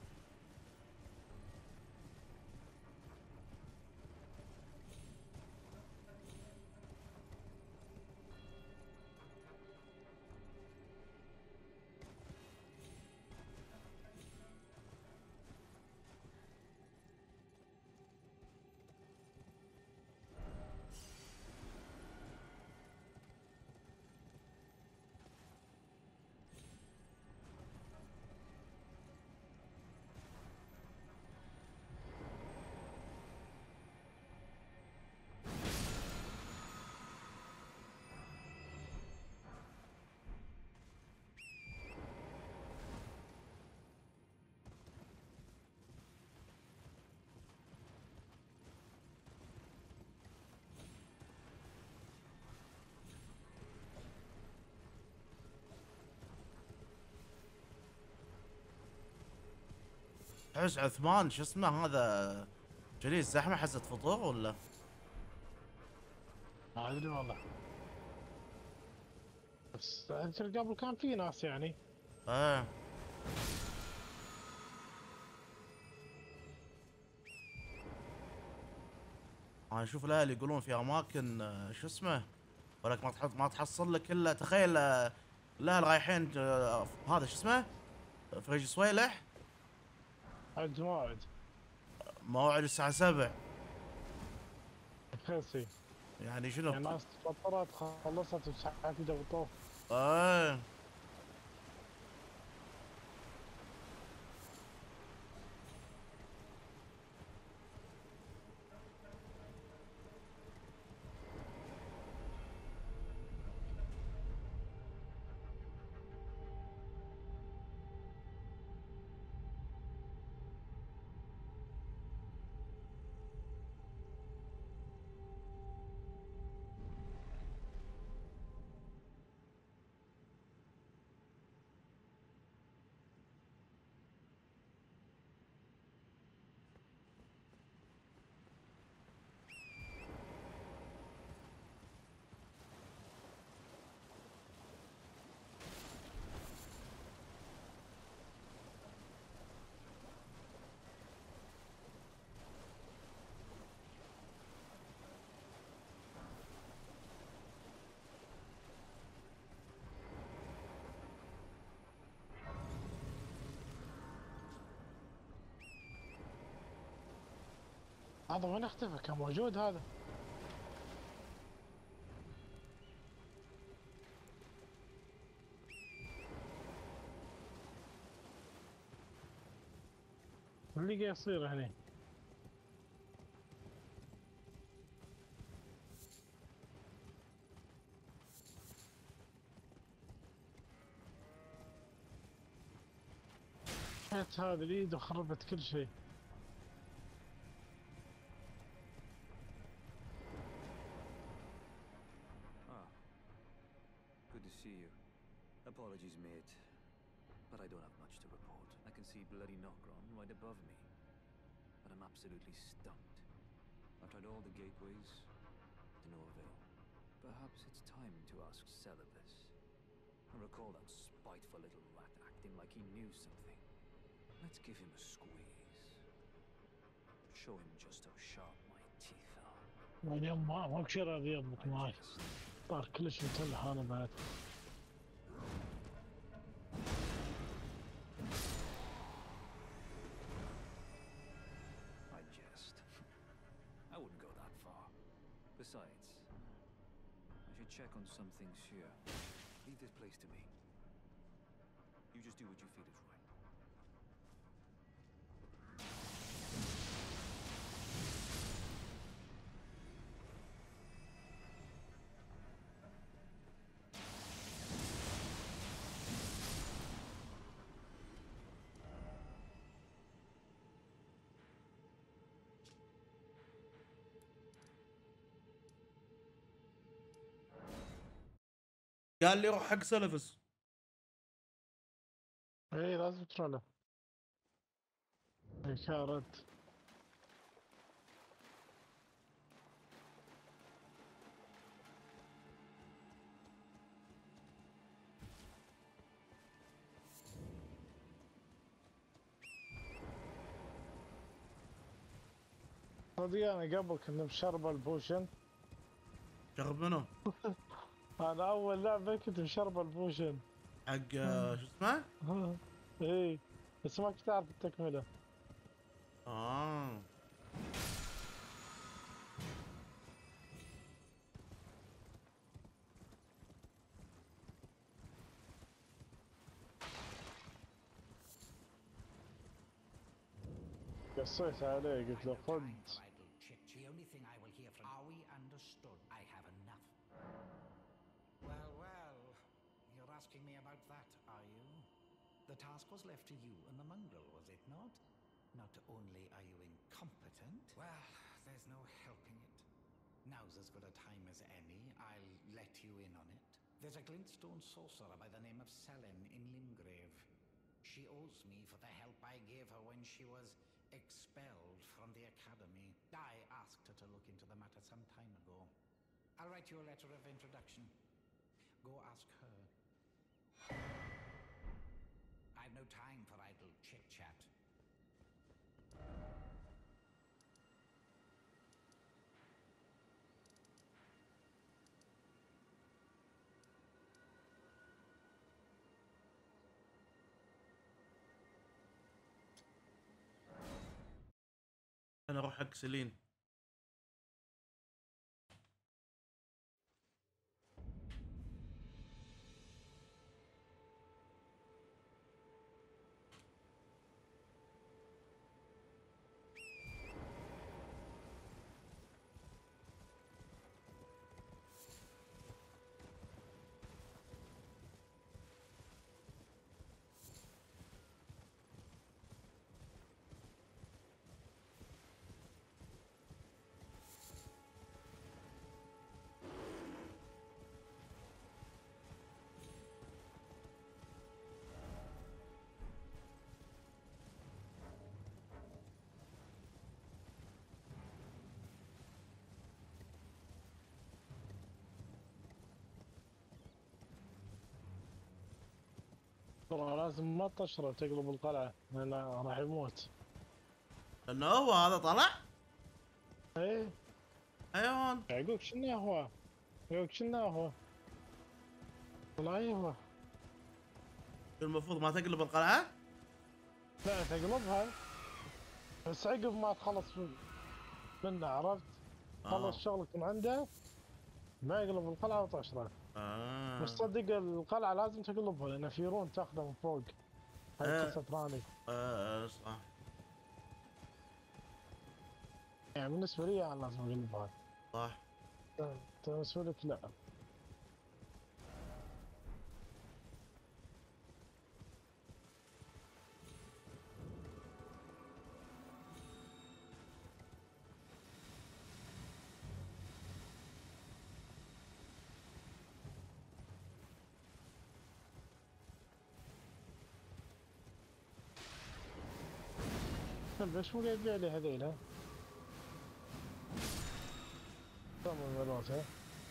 Speaker 1: حس عثمان شو اسمه هذا جليس زحمة حزة فطور ولا؟
Speaker 2: ما ادري والله. بس انت قبل كان في ناس يعني.
Speaker 1: ايه انا اشوف الاهل يقولون في اماكن شو اسمه ولك ما تحصل لك الا تخيل الاهل رايحين هذا شو اسمه فريج صويلح
Speaker 2: عد موعد.
Speaker 1: موعد الساعة 7
Speaker 2: خلصي.
Speaker 1: يعني شنو؟
Speaker 2: يعني ناس تفطرت خلصت وساعات يدبطوا.
Speaker 1: ايه
Speaker 2: هذا وين اختفى؟ كان موجود هذا. اللي قاعد يصير هنا. جت هذا اليد وخربت كل شيء.
Speaker 6: Ah, good to see you. Apologies, mate, but I don't have much to report. I can see bloody Nokron right above me, but I'm absolutely stumped. I've tried all the gateways, to no avail. Perhaps it's time to ask Celibus. I recall that spiteful little rat acting like he knew something. Let's give him a squeeze. Show him just how sharp my teeth are.
Speaker 2: اليوم ما بشي راضي يضبط معي. صار كلش متلح انا بعد.
Speaker 6: I jest. I wouldn't go that far. Besides, I should check on some things here. Leave this place to me. You just do what you feel is right.
Speaker 1: قال لي روح حق سلفس.
Speaker 2: اي لازم تروح له. إشارة. صدق انا قبل كنا بشرب البوشن.
Speaker 1: شرب منو؟
Speaker 2: انا اول لعبة كنت بشرب البوشن.
Speaker 1: حق شو اسمه؟
Speaker 2: اي بس ما كنت اعرف التكملة. قصيت عليه قلت له خذ.
Speaker 3: The only thing I will hear from. Are we understood? I have enough. Well, you're asking me about that, are you? The task was left to you and the mongrel, was it not? Not only are you incompetent, well, there's no helping it. Now's as good a time as any. I'll let you in on it. There's a glintstone sorcerer by the name of Selen in Limgrave. She owes me for the help I gave her when she was expelled from the academy. I asked her to look into the matter some time ago. I'll write you a letter of introduction. Go ask her. I've no time for idle chit-chat.
Speaker 1: انا اروح حق سلين.
Speaker 2: ترى لازم ما تشرب تقلب القلعة لأن راح يموت.
Speaker 1: انه هو هذا طلع؟
Speaker 2: ايه
Speaker 1: حيوان.
Speaker 2: يعقوب شنو هو؟ يعقوب شنو هو؟ والله ايوه.
Speaker 1: المفروض ما تقلب القلعة؟
Speaker 2: لا تقلبها بس عقب ما تخلص منه، عرفت؟ خلص شغلك من عنده ما يقلب القلعة وتشرب. بس صدق القلعة لازم تقلبها لأن في رون تاخذه من فوق. هاي قصة راني.
Speaker 1: صح.
Speaker 2: يعني بالنسبة لي أنا لازم أقلب هذا.
Speaker 1: صح.
Speaker 2: بالنسبة لك لا. ليش مو قايل لي هذيلا؟ تمام ملوته.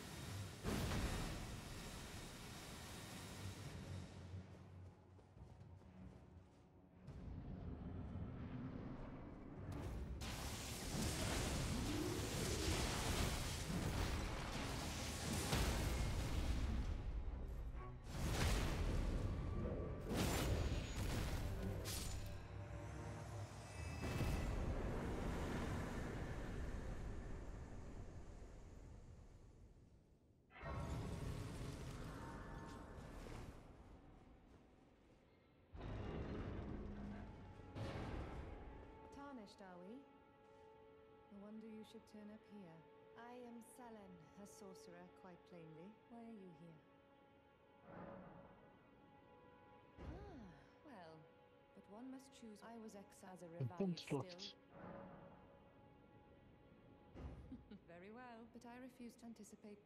Speaker 7: Tarnished, are we? No wonder you should turn up here. I am Selen, a sorcerer, quite plainly. Why are you here? Ah, well, but one must choose. I was exiled as a revive still. Very well, but I refuse to anticipate.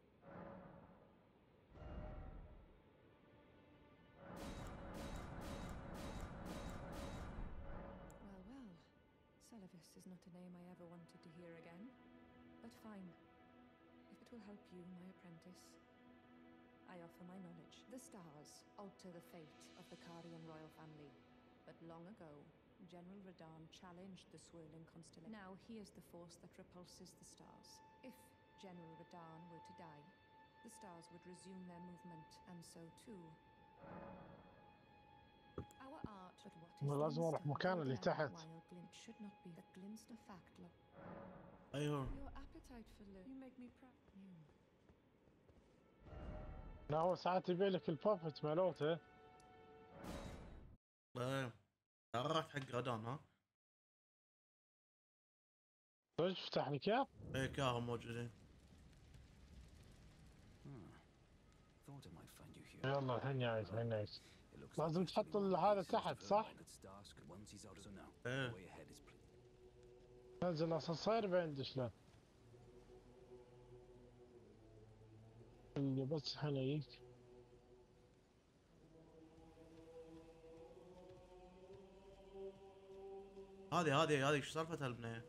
Speaker 7: Well, Celavis is not a name I ever wanted to hear again. But fine. If it will help you, my apprentice, I offer my knowledge. The stars alter the fate of the Carian royal family. But long ago, General Radahn challenged the swirling constellation. Now he is the force that repulses the stars. If General Radahn were to die, the stars would resume their movement, and so too our art. But what is
Speaker 2: لازم أروح مكان اللي تحت.
Speaker 7: While glint should not be the glint's the fact.
Speaker 1: ايوه.
Speaker 7: Your appetite for life. You make me proud.
Speaker 2: لا هو ساعات يبيلك البوفت مالوته.
Speaker 1: ايه رحت حق غدان ها؟
Speaker 2: صدق فتح لك اياه؟
Speaker 1: ايه كاهم موجودين.
Speaker 6: Thought I might find you here.
Speaker 2: يلا الحين جايز الحين جايز.
Speaker 6: It looks
Speaker 2: لازم
Speaker 6: like
Speaker 2: تحط هذا تحت صح؟
Speaker 6: Once he's out, so now.
Speaker 1: ايه.
Speaker 6: Way ahead is
Speaker 2: نزل اسانسير بيندش له. اللي بس الحين يجيك.
Speaker 1: هذه ايش سالفتها البنية؟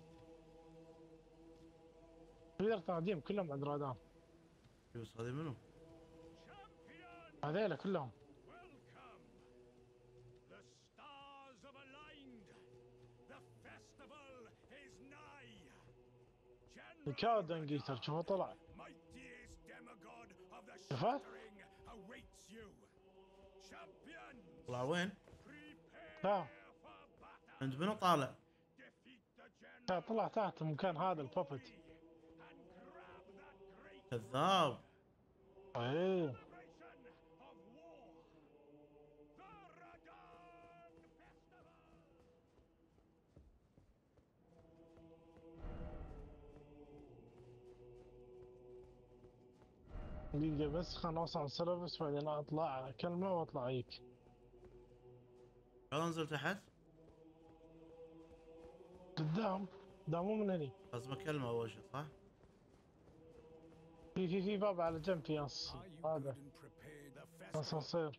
Speaker 2: تقدر تناديهم كلهم عند رادان.
Speaker 1: بس هذه منو؟
Speaker 2: هذيلا كلهم. الكاودن جيتر شوفه طلع. شفت؟
Speaker 1: طلع وين؟
Speaker 2: لا
Speaker 1: عند منو طالع؟
Speaker 2: طلع تحت المكان هذا البوبت.
Speaker 1: كذاب.
Speaker 2: ايه دقيقة بس خلنا نوصل على السيرفس بعدين اطلع كلمة واطلع هيك.
Speaker 1: يلا انزل تحت.
Speaker 2: قدام مو من هني.
Speaker 1: لازم اكلمه اول شيء صح؟
Speaker 2: في باب على جنب في هذا اسانسير.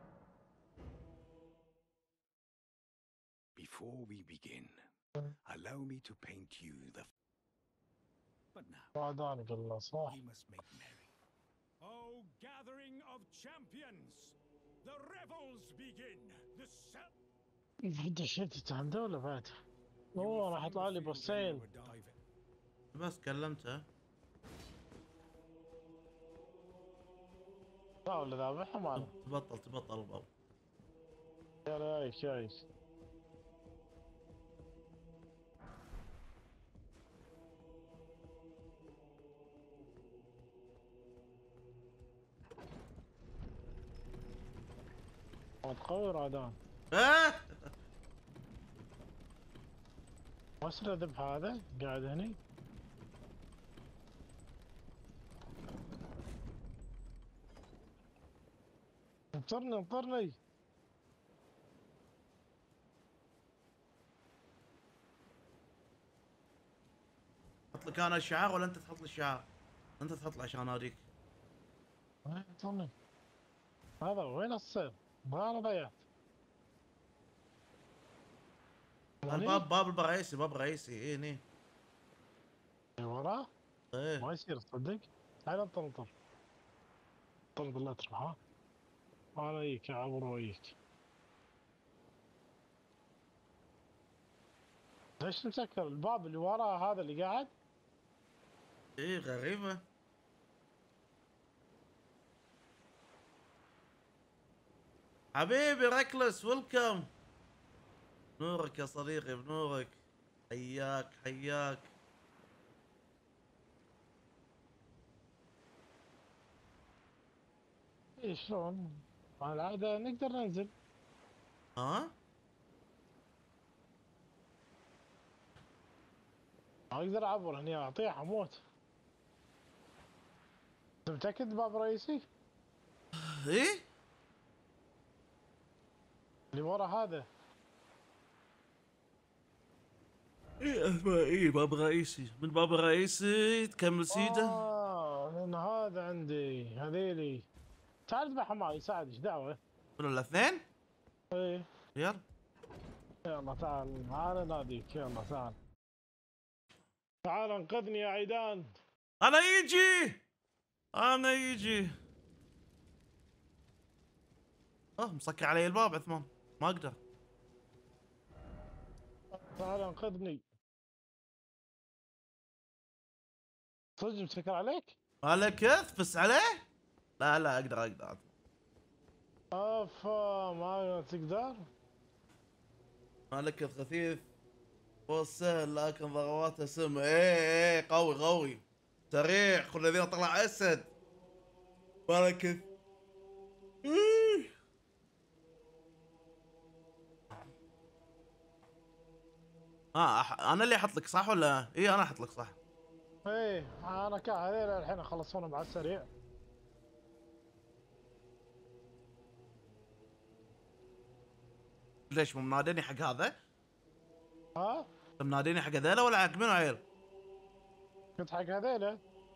Speaker 3: Before we begin, allow me to paint you the. But now,
Speaker 2: وعداني قال صح.
Speaker 3: we must make merry. Oh, gathering of champions! The revels begin. The
Speaker 2: دشيت عنده ولا بعد؟ اوه راح يطلع لي بوسين.
Speaker 1: بس كلمته.
Speaker 2: لا ولا ذابحها معنا.
Speaker 1: تبطل الباب.
Speaker 2: يلا هيك تقوي رادان. وش الذبح هذا قاعد هني؟ انطرني.
Speaker 1: احط لك انا الشعار ولا انت تحط لي الشعار؟ انت تحط لي عشان اناديك.
Speaker 2: انطرني. هذا وين الصيد؟ ما انا ضيعت.
Speaker 1: الباب باب الرئيسي، باب رئيسي. ايه هني
Speaker 2: وراه؟
Speaker 1: ايه.
Speaker 2: ما يصير تصدق. تعال انطر لا تروح ها. انا وياك اعبر وياك. ليش مسكر الباب اللي وراه هذا اللي قاعد؟
Speaker 1: ايه غريبة. حبيبي ركلس ويلكم. بنورك يا صديقي بنورك. حياك.
Speaker 2: ايه شلون؟ على العادة نقدر ننزل.
Speaker 1: ها؟
Speaker 2: اقدر اعبر هني اطيح اموت. انت متأكد باب رئيسي؟
Speaker 1: ايه؟
Speaker 2: اللي ورا هذا.
Speaker 1: ايه اسمع، ايه باب رئيسي. من باب الرئيسي تكمل سيده.
Speaker 2: لان هذا عندي هذيلي. تعال اذبحها معي ساعد ايش دعوة؟
Speaker 1: من الاثنين؟
Speaker 2: ايه
Speaker 1: يلا
Speaker 2: تعال انا ناديك يلا تعال انقذني يا عيدان.
Speaker 1: انا يجي. مسكر علي الباب عثمان، ما اقدر.
Speaker 2: تعال انقذني. صدق مسكر عليك؟
Speaker 1: على كيف بس عليه؟ لا اقدر.
Speaker 2: افا ما تقدر؟
Speaker 1: مالك خفيف فوق سهل لكن ضرباته سم. ايه قوي سريع. كل الذين طلع اسد. مالك انا اللي احط لك صح ولا ايه؟ انا احط لك صح.
Speaker 2: ايه انا هذيل الحين اخلصونهم على السريع.
Speaker 1: ليش مو مناديني حق هذا؟
Speaker 2: ها؟
Speaker 1: مناديني حق هذيلا ولا حق منو عيل؟
Speaker 2: كنت حق هذيلا.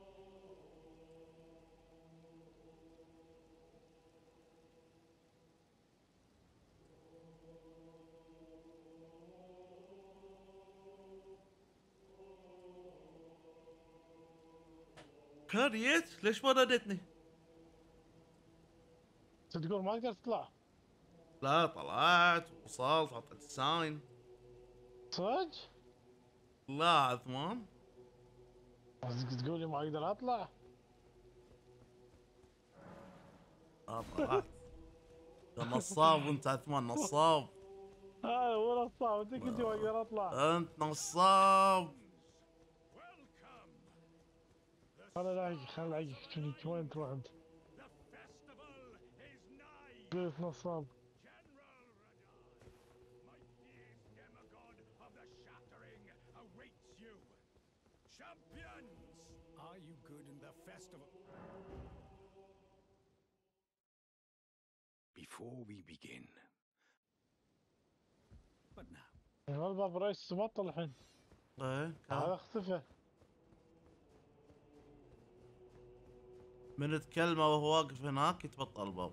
Speaker 1: كان جيت ليش ما ناديتني؟
Speaker 2: تقول ما تقدر تطلع؟
Speaker 1: لا طلعت وصلت حطيت الساين.
Speaker 2: صدق؟
Speaker 1: لا عثمان
Speaker 2: قصدك تقول لي ما اقدر اطلع؟
Speaker 1: طلعت. يا نصاب انت عثمان، نصاب.
Speaker 2: ولا الصعب انت كنت ما اقدر اطلع.
Speaker 1: انت نصاب.
Speaker 2: خل العقك شنو وين تروح انت؟ قلت نصاب.
Speaker 3: Are you good in the festival? Before we begin. But now.
Speaker 2: الباب رئيس بطل الحين.
Speaker 1: ايه
Speaker 2: هذا اختفى.
Speaker 1: من تكلمه وهو واقف هناك يتبطل الباب.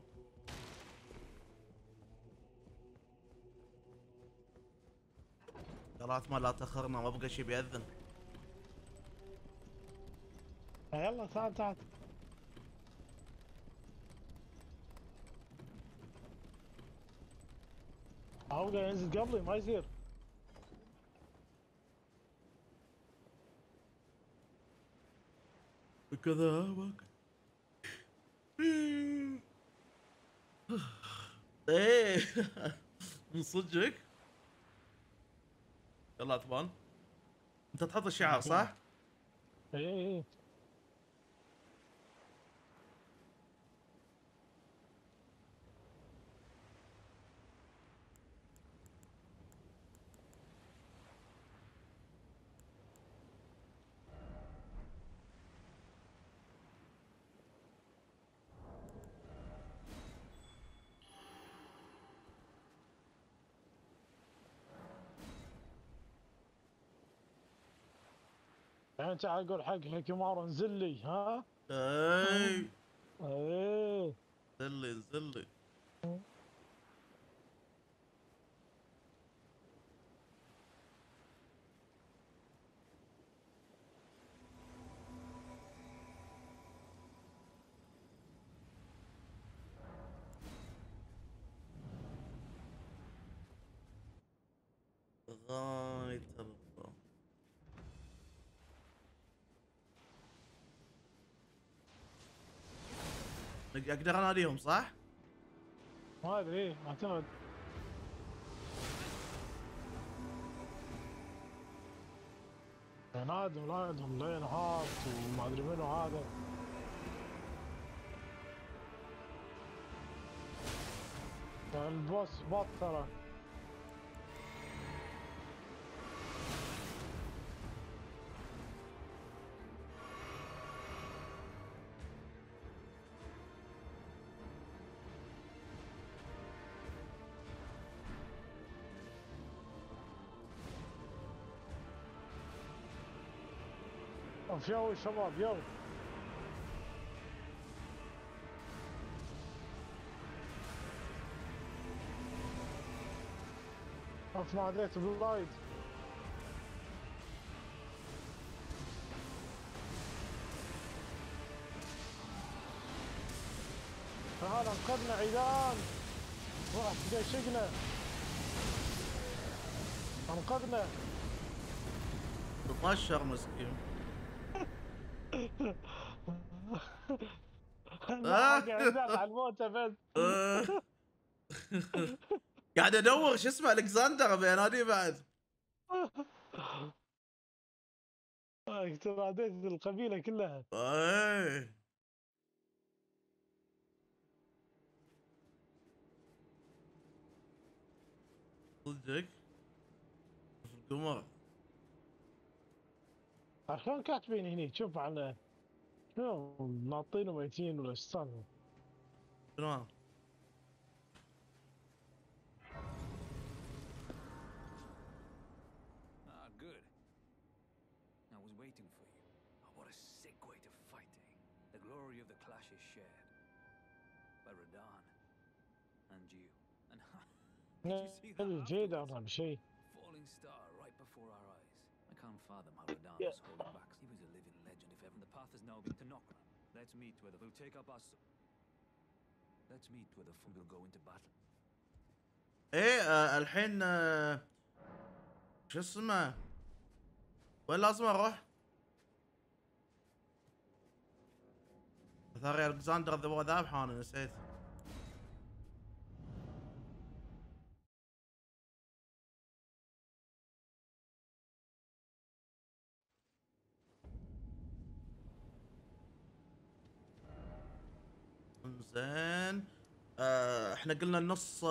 Speaker 1: قرات ما لا تاخرنا، ما بقى شي بيأذن.
Speaker 2: يلا تعال هو قاعد ينزل قبلي ما يصير.
Speaker 1: كذا ايه من صدقك. يلا عثمان انت تحط الشعار صح؟
Speaker 2: ايه يعني انت اقول حق حكيمارو انزل لي ها؟
Speaker 1: اي
Speaker 2: ايه
Speaker 1: انزل لي. غاية الرضا. اقدر اناديهم صح؟
Speaker 2: ما ادري ايه اعتقد. نادهم لين هارت وما ادري منو هذا. البوس بط ترى. يو شباب يو. اوف ما دريت باللايت. تعال انقذنا عيدان. واحد يشقنا. انقذنا.
Speaker 1: تطشر مسكين.
Speaker 2: حق عيدان على الموتى بس.
Speaker 1: قاعد ادور شو اسمه الكسندر ابي اناديه بعد.
Speaker 2: ناديت القبيله كلها.
Speaker 1: ايه صدق في القمر.
Speaker 2: شلون كاتبين هني؟ شوف على شنو ناطين وميتين ولا ايش صار؟
Speaker 1: شنو؟
Speaker 6: Ah, good. I was waiting for you. Oh, what a sick way to fight, eh? The glory of the clash is shared by Radahn and you. And did you see that
Speaker 2: الجيدة
Speaker 6: afterwards?
Speaker 2: ولا شيء.
Speaker 6: Falling star right before our eyes. I can't fathom how Radahn was holding back. He was a living legend if ever. The path has now been to Nokra. Let's meet where we'll take up us. Let's meet where the fool will go into battle.
Speaker 1: ايه الحين شو اسمه؟ وين لازم اروح؟ ثاري الكسندر ذبح انا نسيت. زين احنا قلنا النص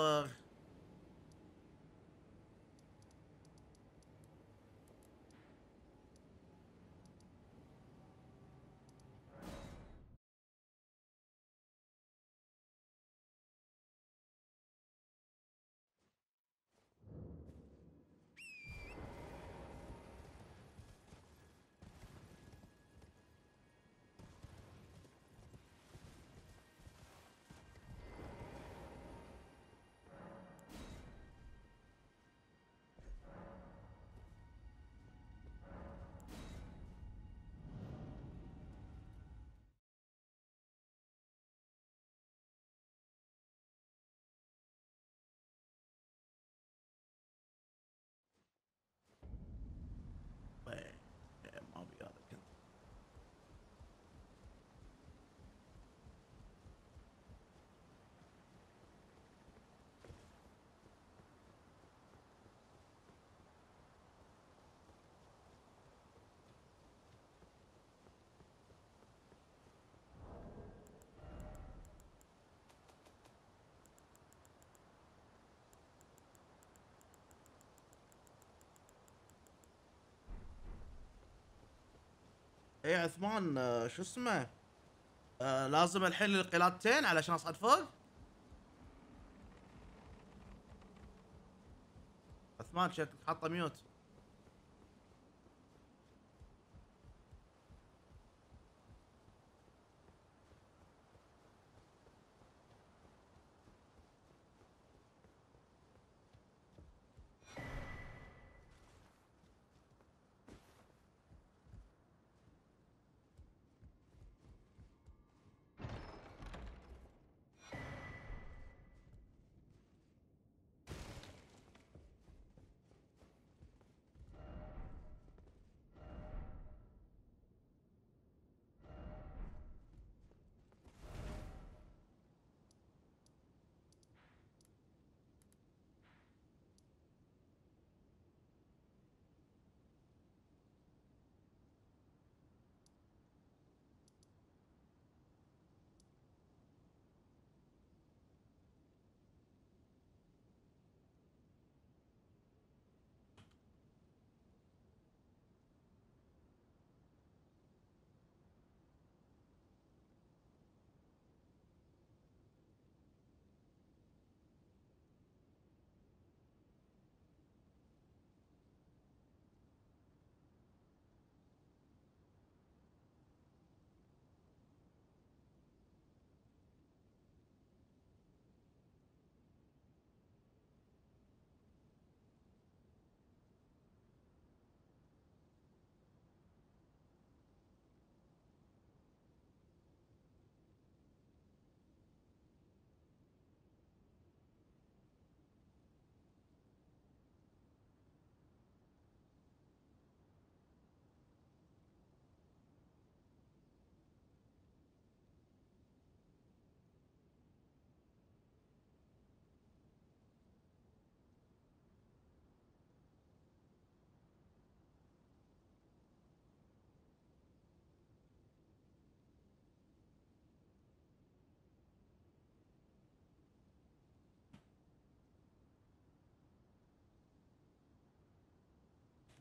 Speaker 1: ما ابي هذا كله. ايه عثمان شو اسمه؟ لازم الحين القلادتين علشان اصعد فوق؟ عثمان شكلك حاطه ميوت.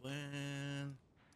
Speaker 1: وين؟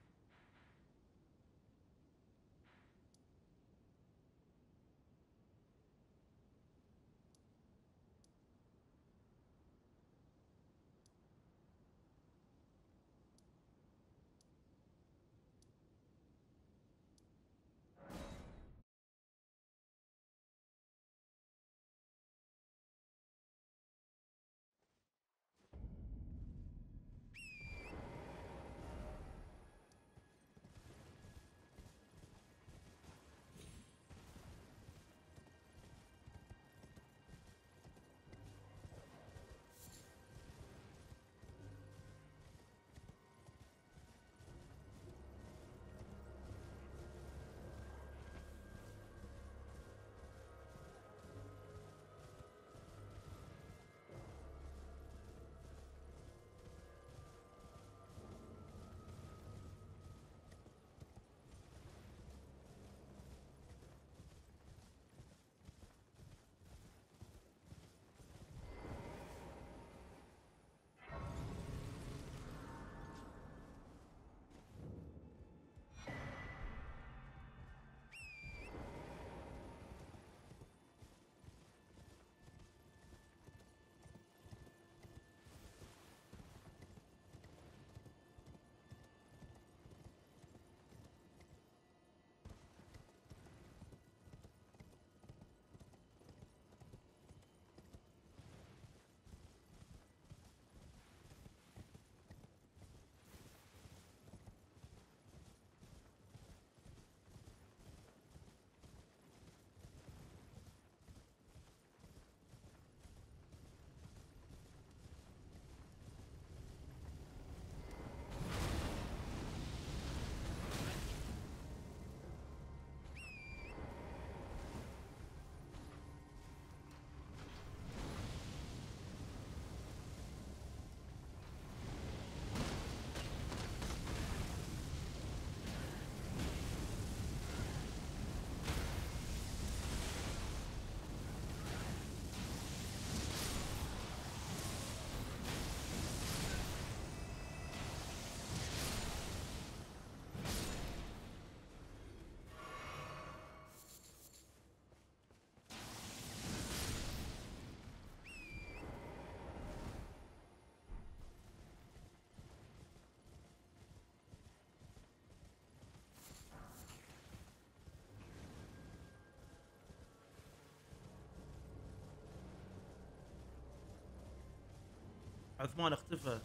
Speaker 1: عثمان اختفى.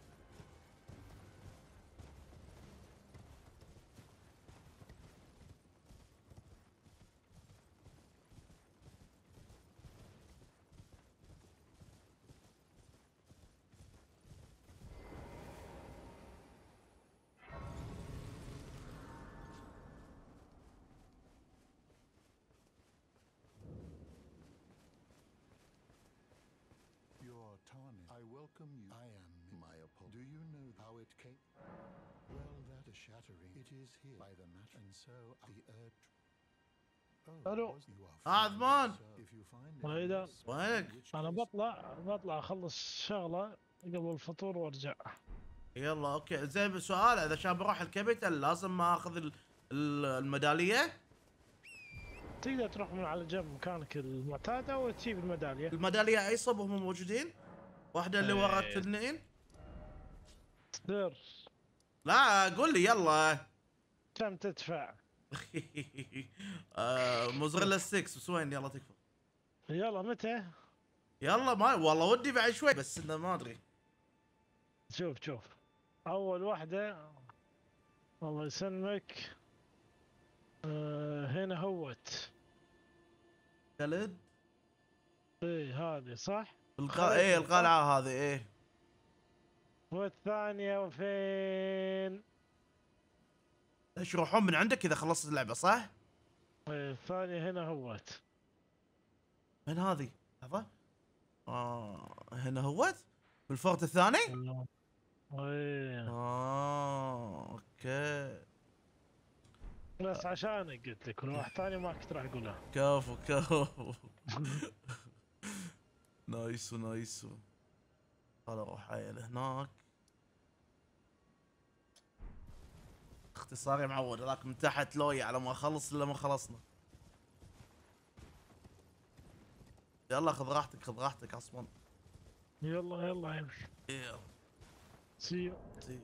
Speaker 8: I welcome you. I am my apology. Do you know how it came? Well, that is shattering. It is here by the match, and so the earth.
Speaker 2: الو
Speaker 1: عثمان
Speaker 2: هيدا
Speaker 1: وينك؟
Speaker 2: انا بطلع اخلص شغله قبل الفطور وارجع.
Speaker 1: يلا اوكي زين. سؤال، اذا شاب بروح الكابيتال لازم ما اخذ الميداليه؟
Speaker 2: تقدر تروح من على جنب مكانك المعتاد او تجيب الميداليه.
Speaker 1: الميداليه اي صوب هم موجودين؟ واحده اللي ورا التنين؟
Speaker 2: سر
Speaker 1: لا قول لي يلا.
Speaker 2: كم تدفع؟
Speaker 1: موزريلا 6 بس وين؟ يلا تكفى.
Speaker 2: يلا متى؟
Speaker 1: يلا ما والله ودي بعد شوي بس انه ما ادري.
Speaker 2: شوف اول واحده الله يسلمك. هنا هوت
Speaker 1: خالد.
Speaker 2: ايه هذه صح؟
Speaker 1: ايه القلعه هذه ايه.
Speaker 2: والثانيه وفين؟
Speaker 1: ايش يروحون من عندك اذا خلصت اللعبه صح؟
Speaker 2: ايه الثانيه هنا هوت.
Speaker 1: من هذه؟ لحظه. هنا هوت؟ بالفورت الثاني؟
Speaker 2: ايه
Speaker 1: اوكي.
Speaker 2: بس عشانك قلت لك، والواحد ثاني ما كنت راح اقولها.
Speaker 1: كفو نايسو. خل اروح هاي هناك. اختصار يا معود، هذاك من تحت لوي على ما اخلص الا ما خلصنا. يلا خذ راحتك خذ راحتك عصمان.
Speaker 2: يلا يلا يمشي.
Speaker 1: يلا
Speaker 2: سي
Speaker 1: سي.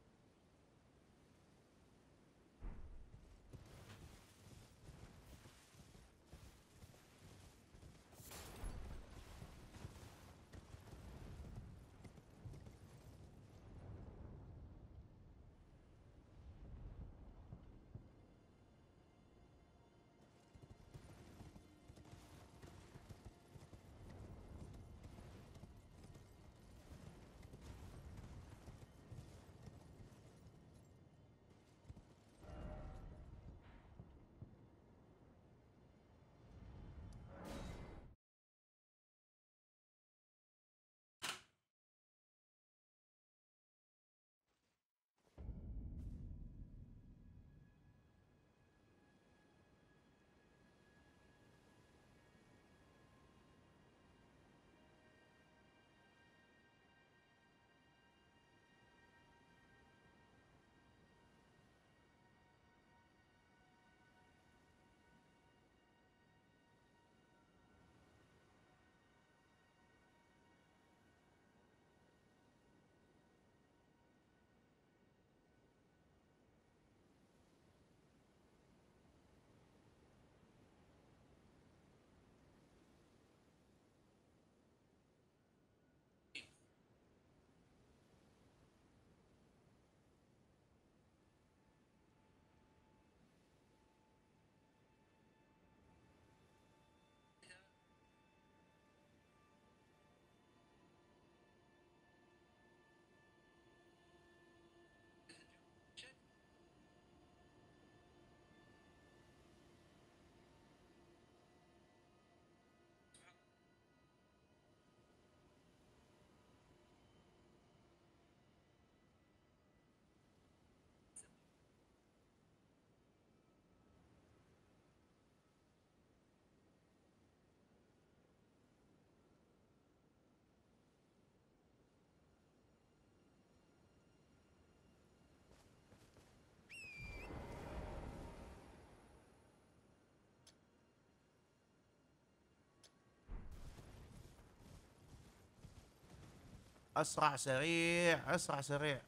Speaker 1: اسرع سريع اسرع سريع.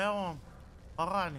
Speaker 1: حيوان قراني.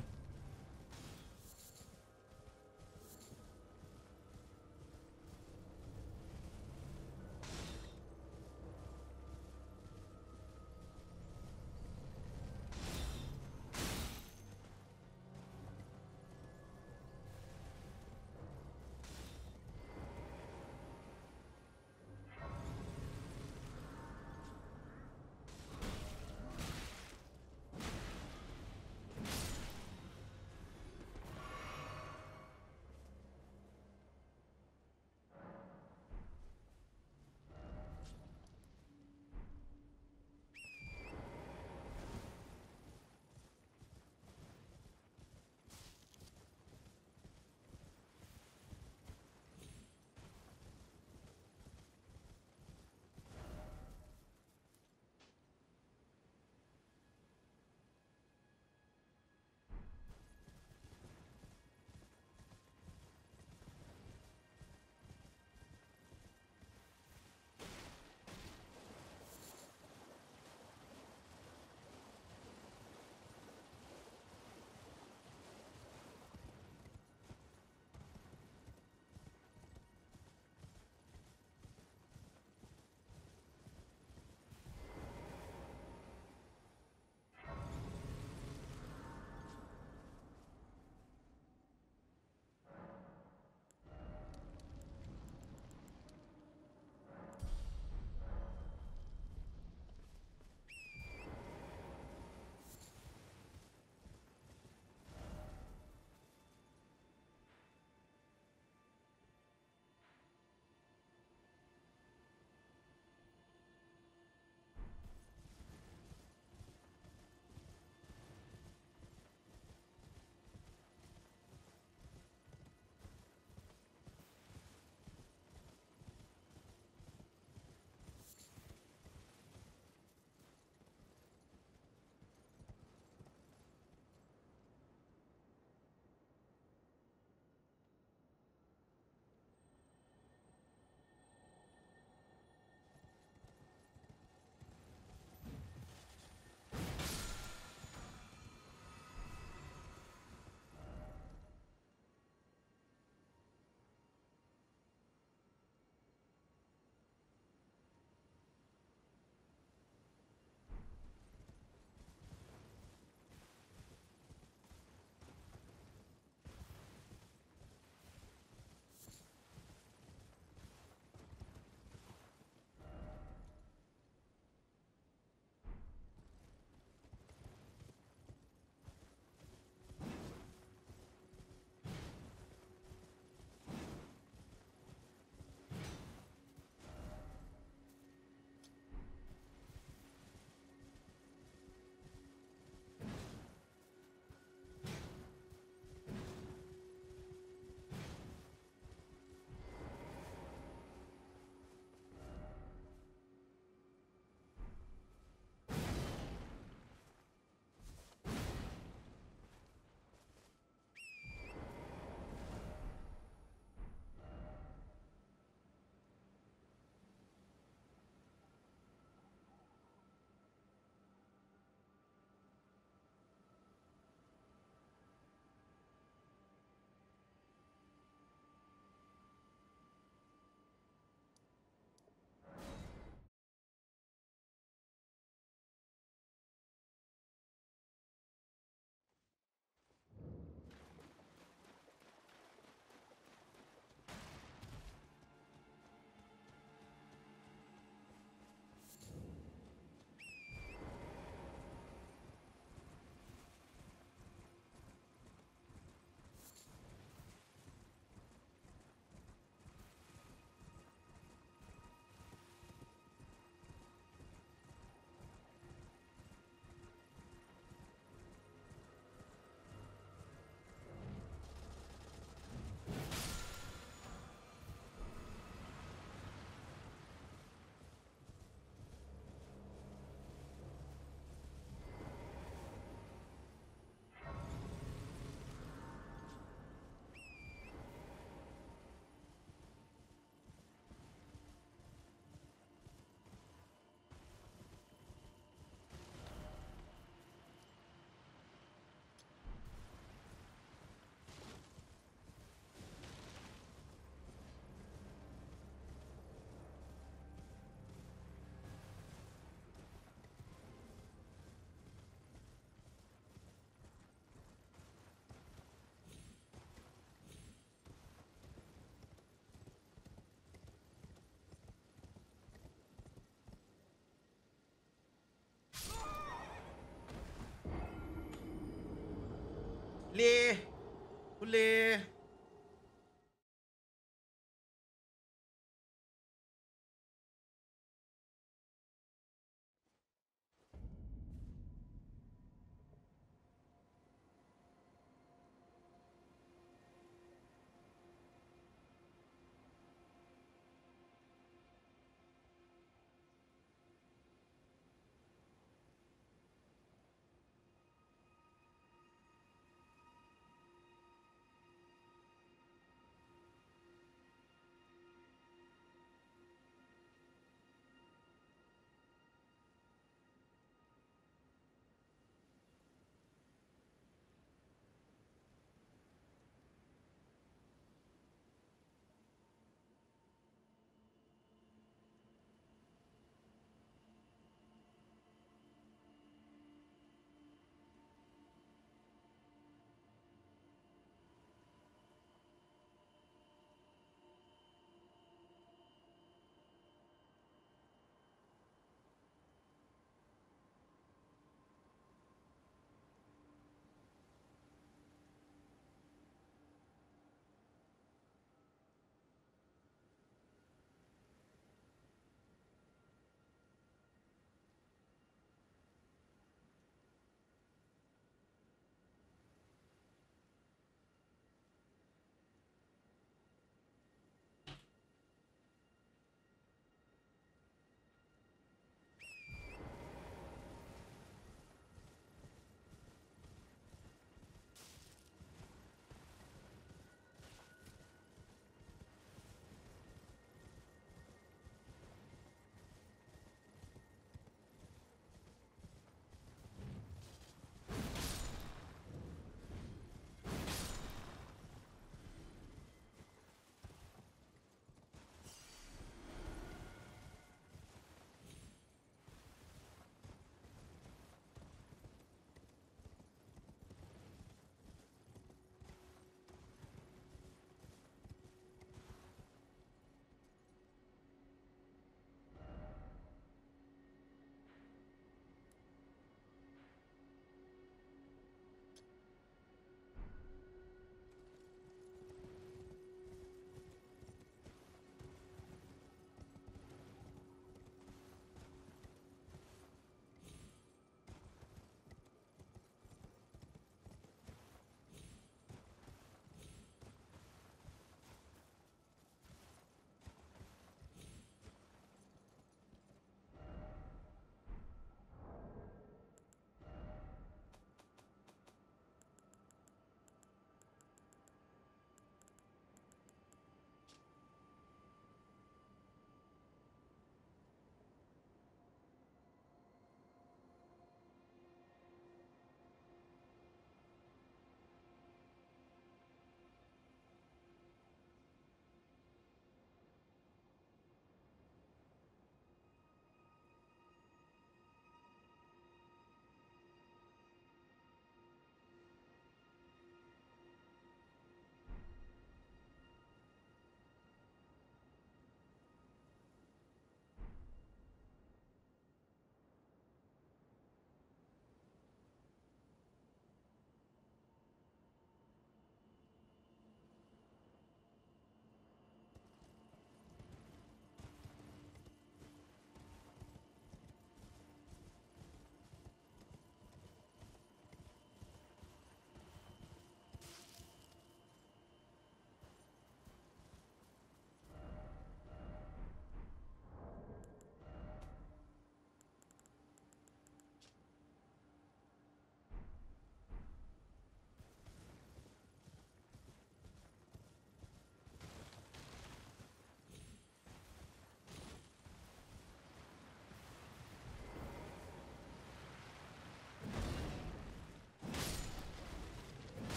Speaker 1: ليه؟ وليه؟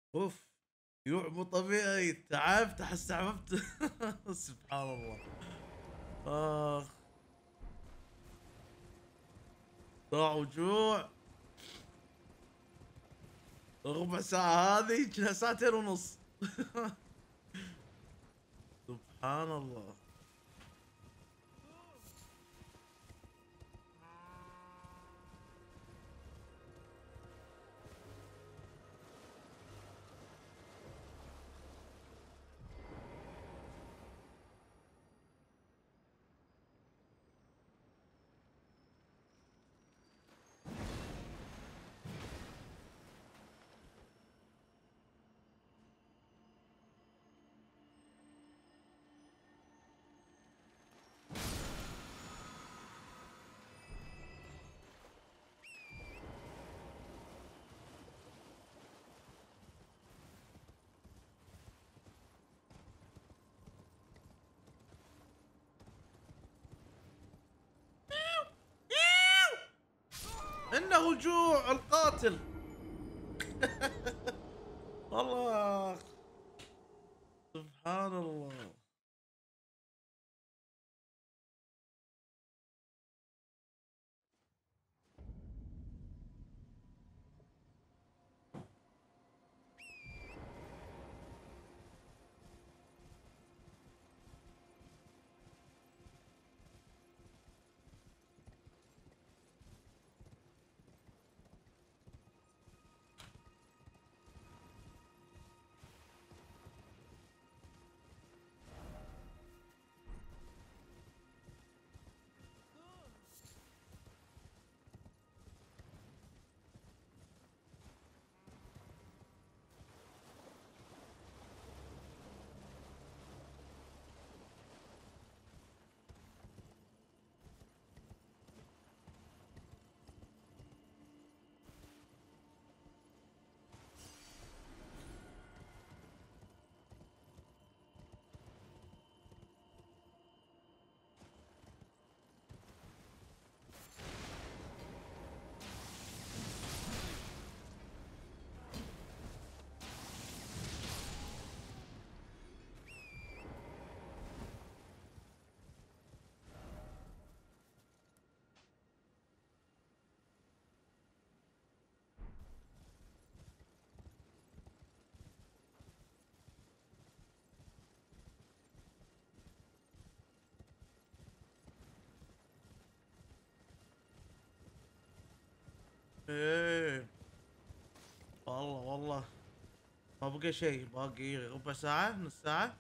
Speaker 1: اوف جوع مو طبيعي، تعبت احس تعبت. سبحان الله. اخ ضاع وجوع. ربع ساعة هذه كنا ساعتين ونص. سبحان الله. انه جوع القاتل. والله سبحان الله. ايه والله ما بقى شيء، باقي ربع ساعة نص ساعة.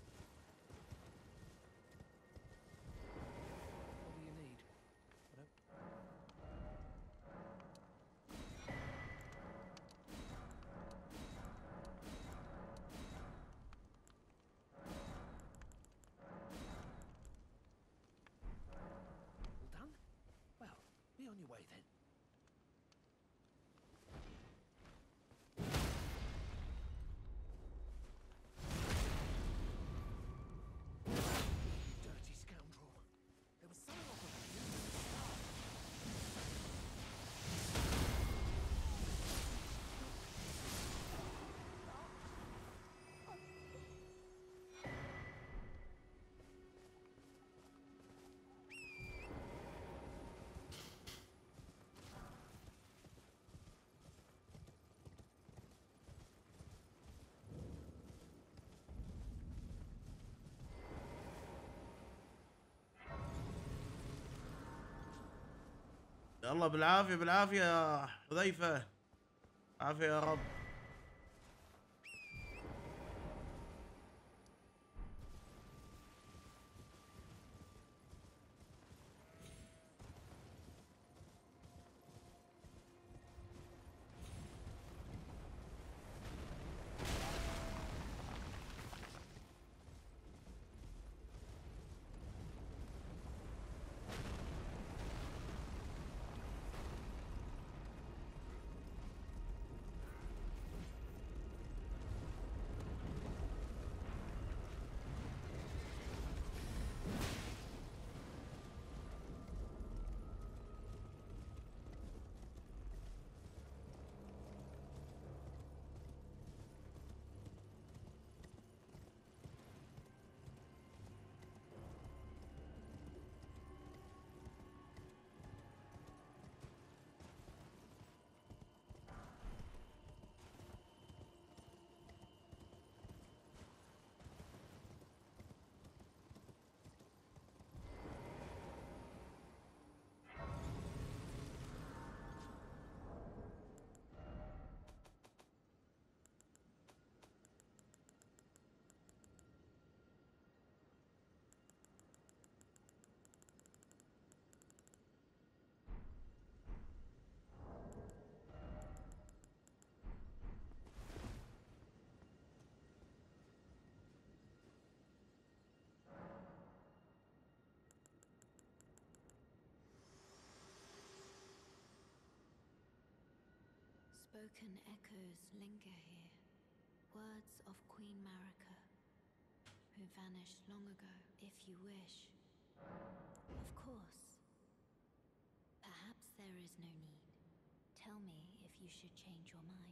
Speaker 9: All done? Well, be on your way then. Dirty scoundrel. There was something off about you from the start.
Speaker 1: يلا بالعافية بالعافية يا حذيفة، عافية يا رب.
Speaker 5: Broken echoes linger here. Words of Queen Marika, who vanished long ago. If you wish. Of course. Perhaps there is no need. Tell me if you should change your mind.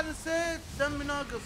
Speaker 1: نسيت دمي ناقص.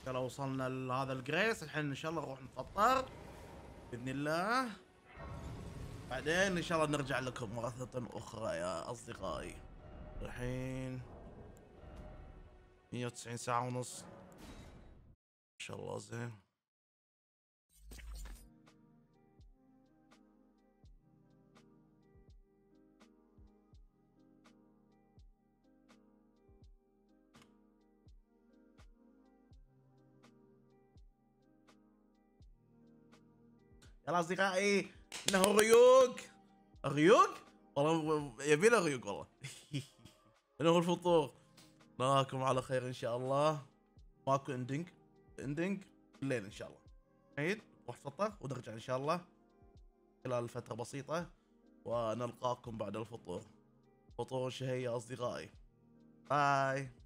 Speaker 1: شاء الله وصلنا لهذا الجريس. الحين ان شاء الله نروح نفطر باذن الله، بعدين ان شاء الله نرجع لكم مرة اخرى يا اصدقائي. الحين 190 ساعة ونص ان شاء الله. زين يلا اصدقائي، انه ريوق. الريوق والله يبي له ريوق والله. انه الفطور. نراكم على خير ان شاء الله. ماكو اندنج الليل ان شاء الله. عيد نروح نفطر ونرجع ان شاء الله خلال فترة بسيطة، ونلقاكم بعد الفطور. فطور شهي يا اصدقائي. باي.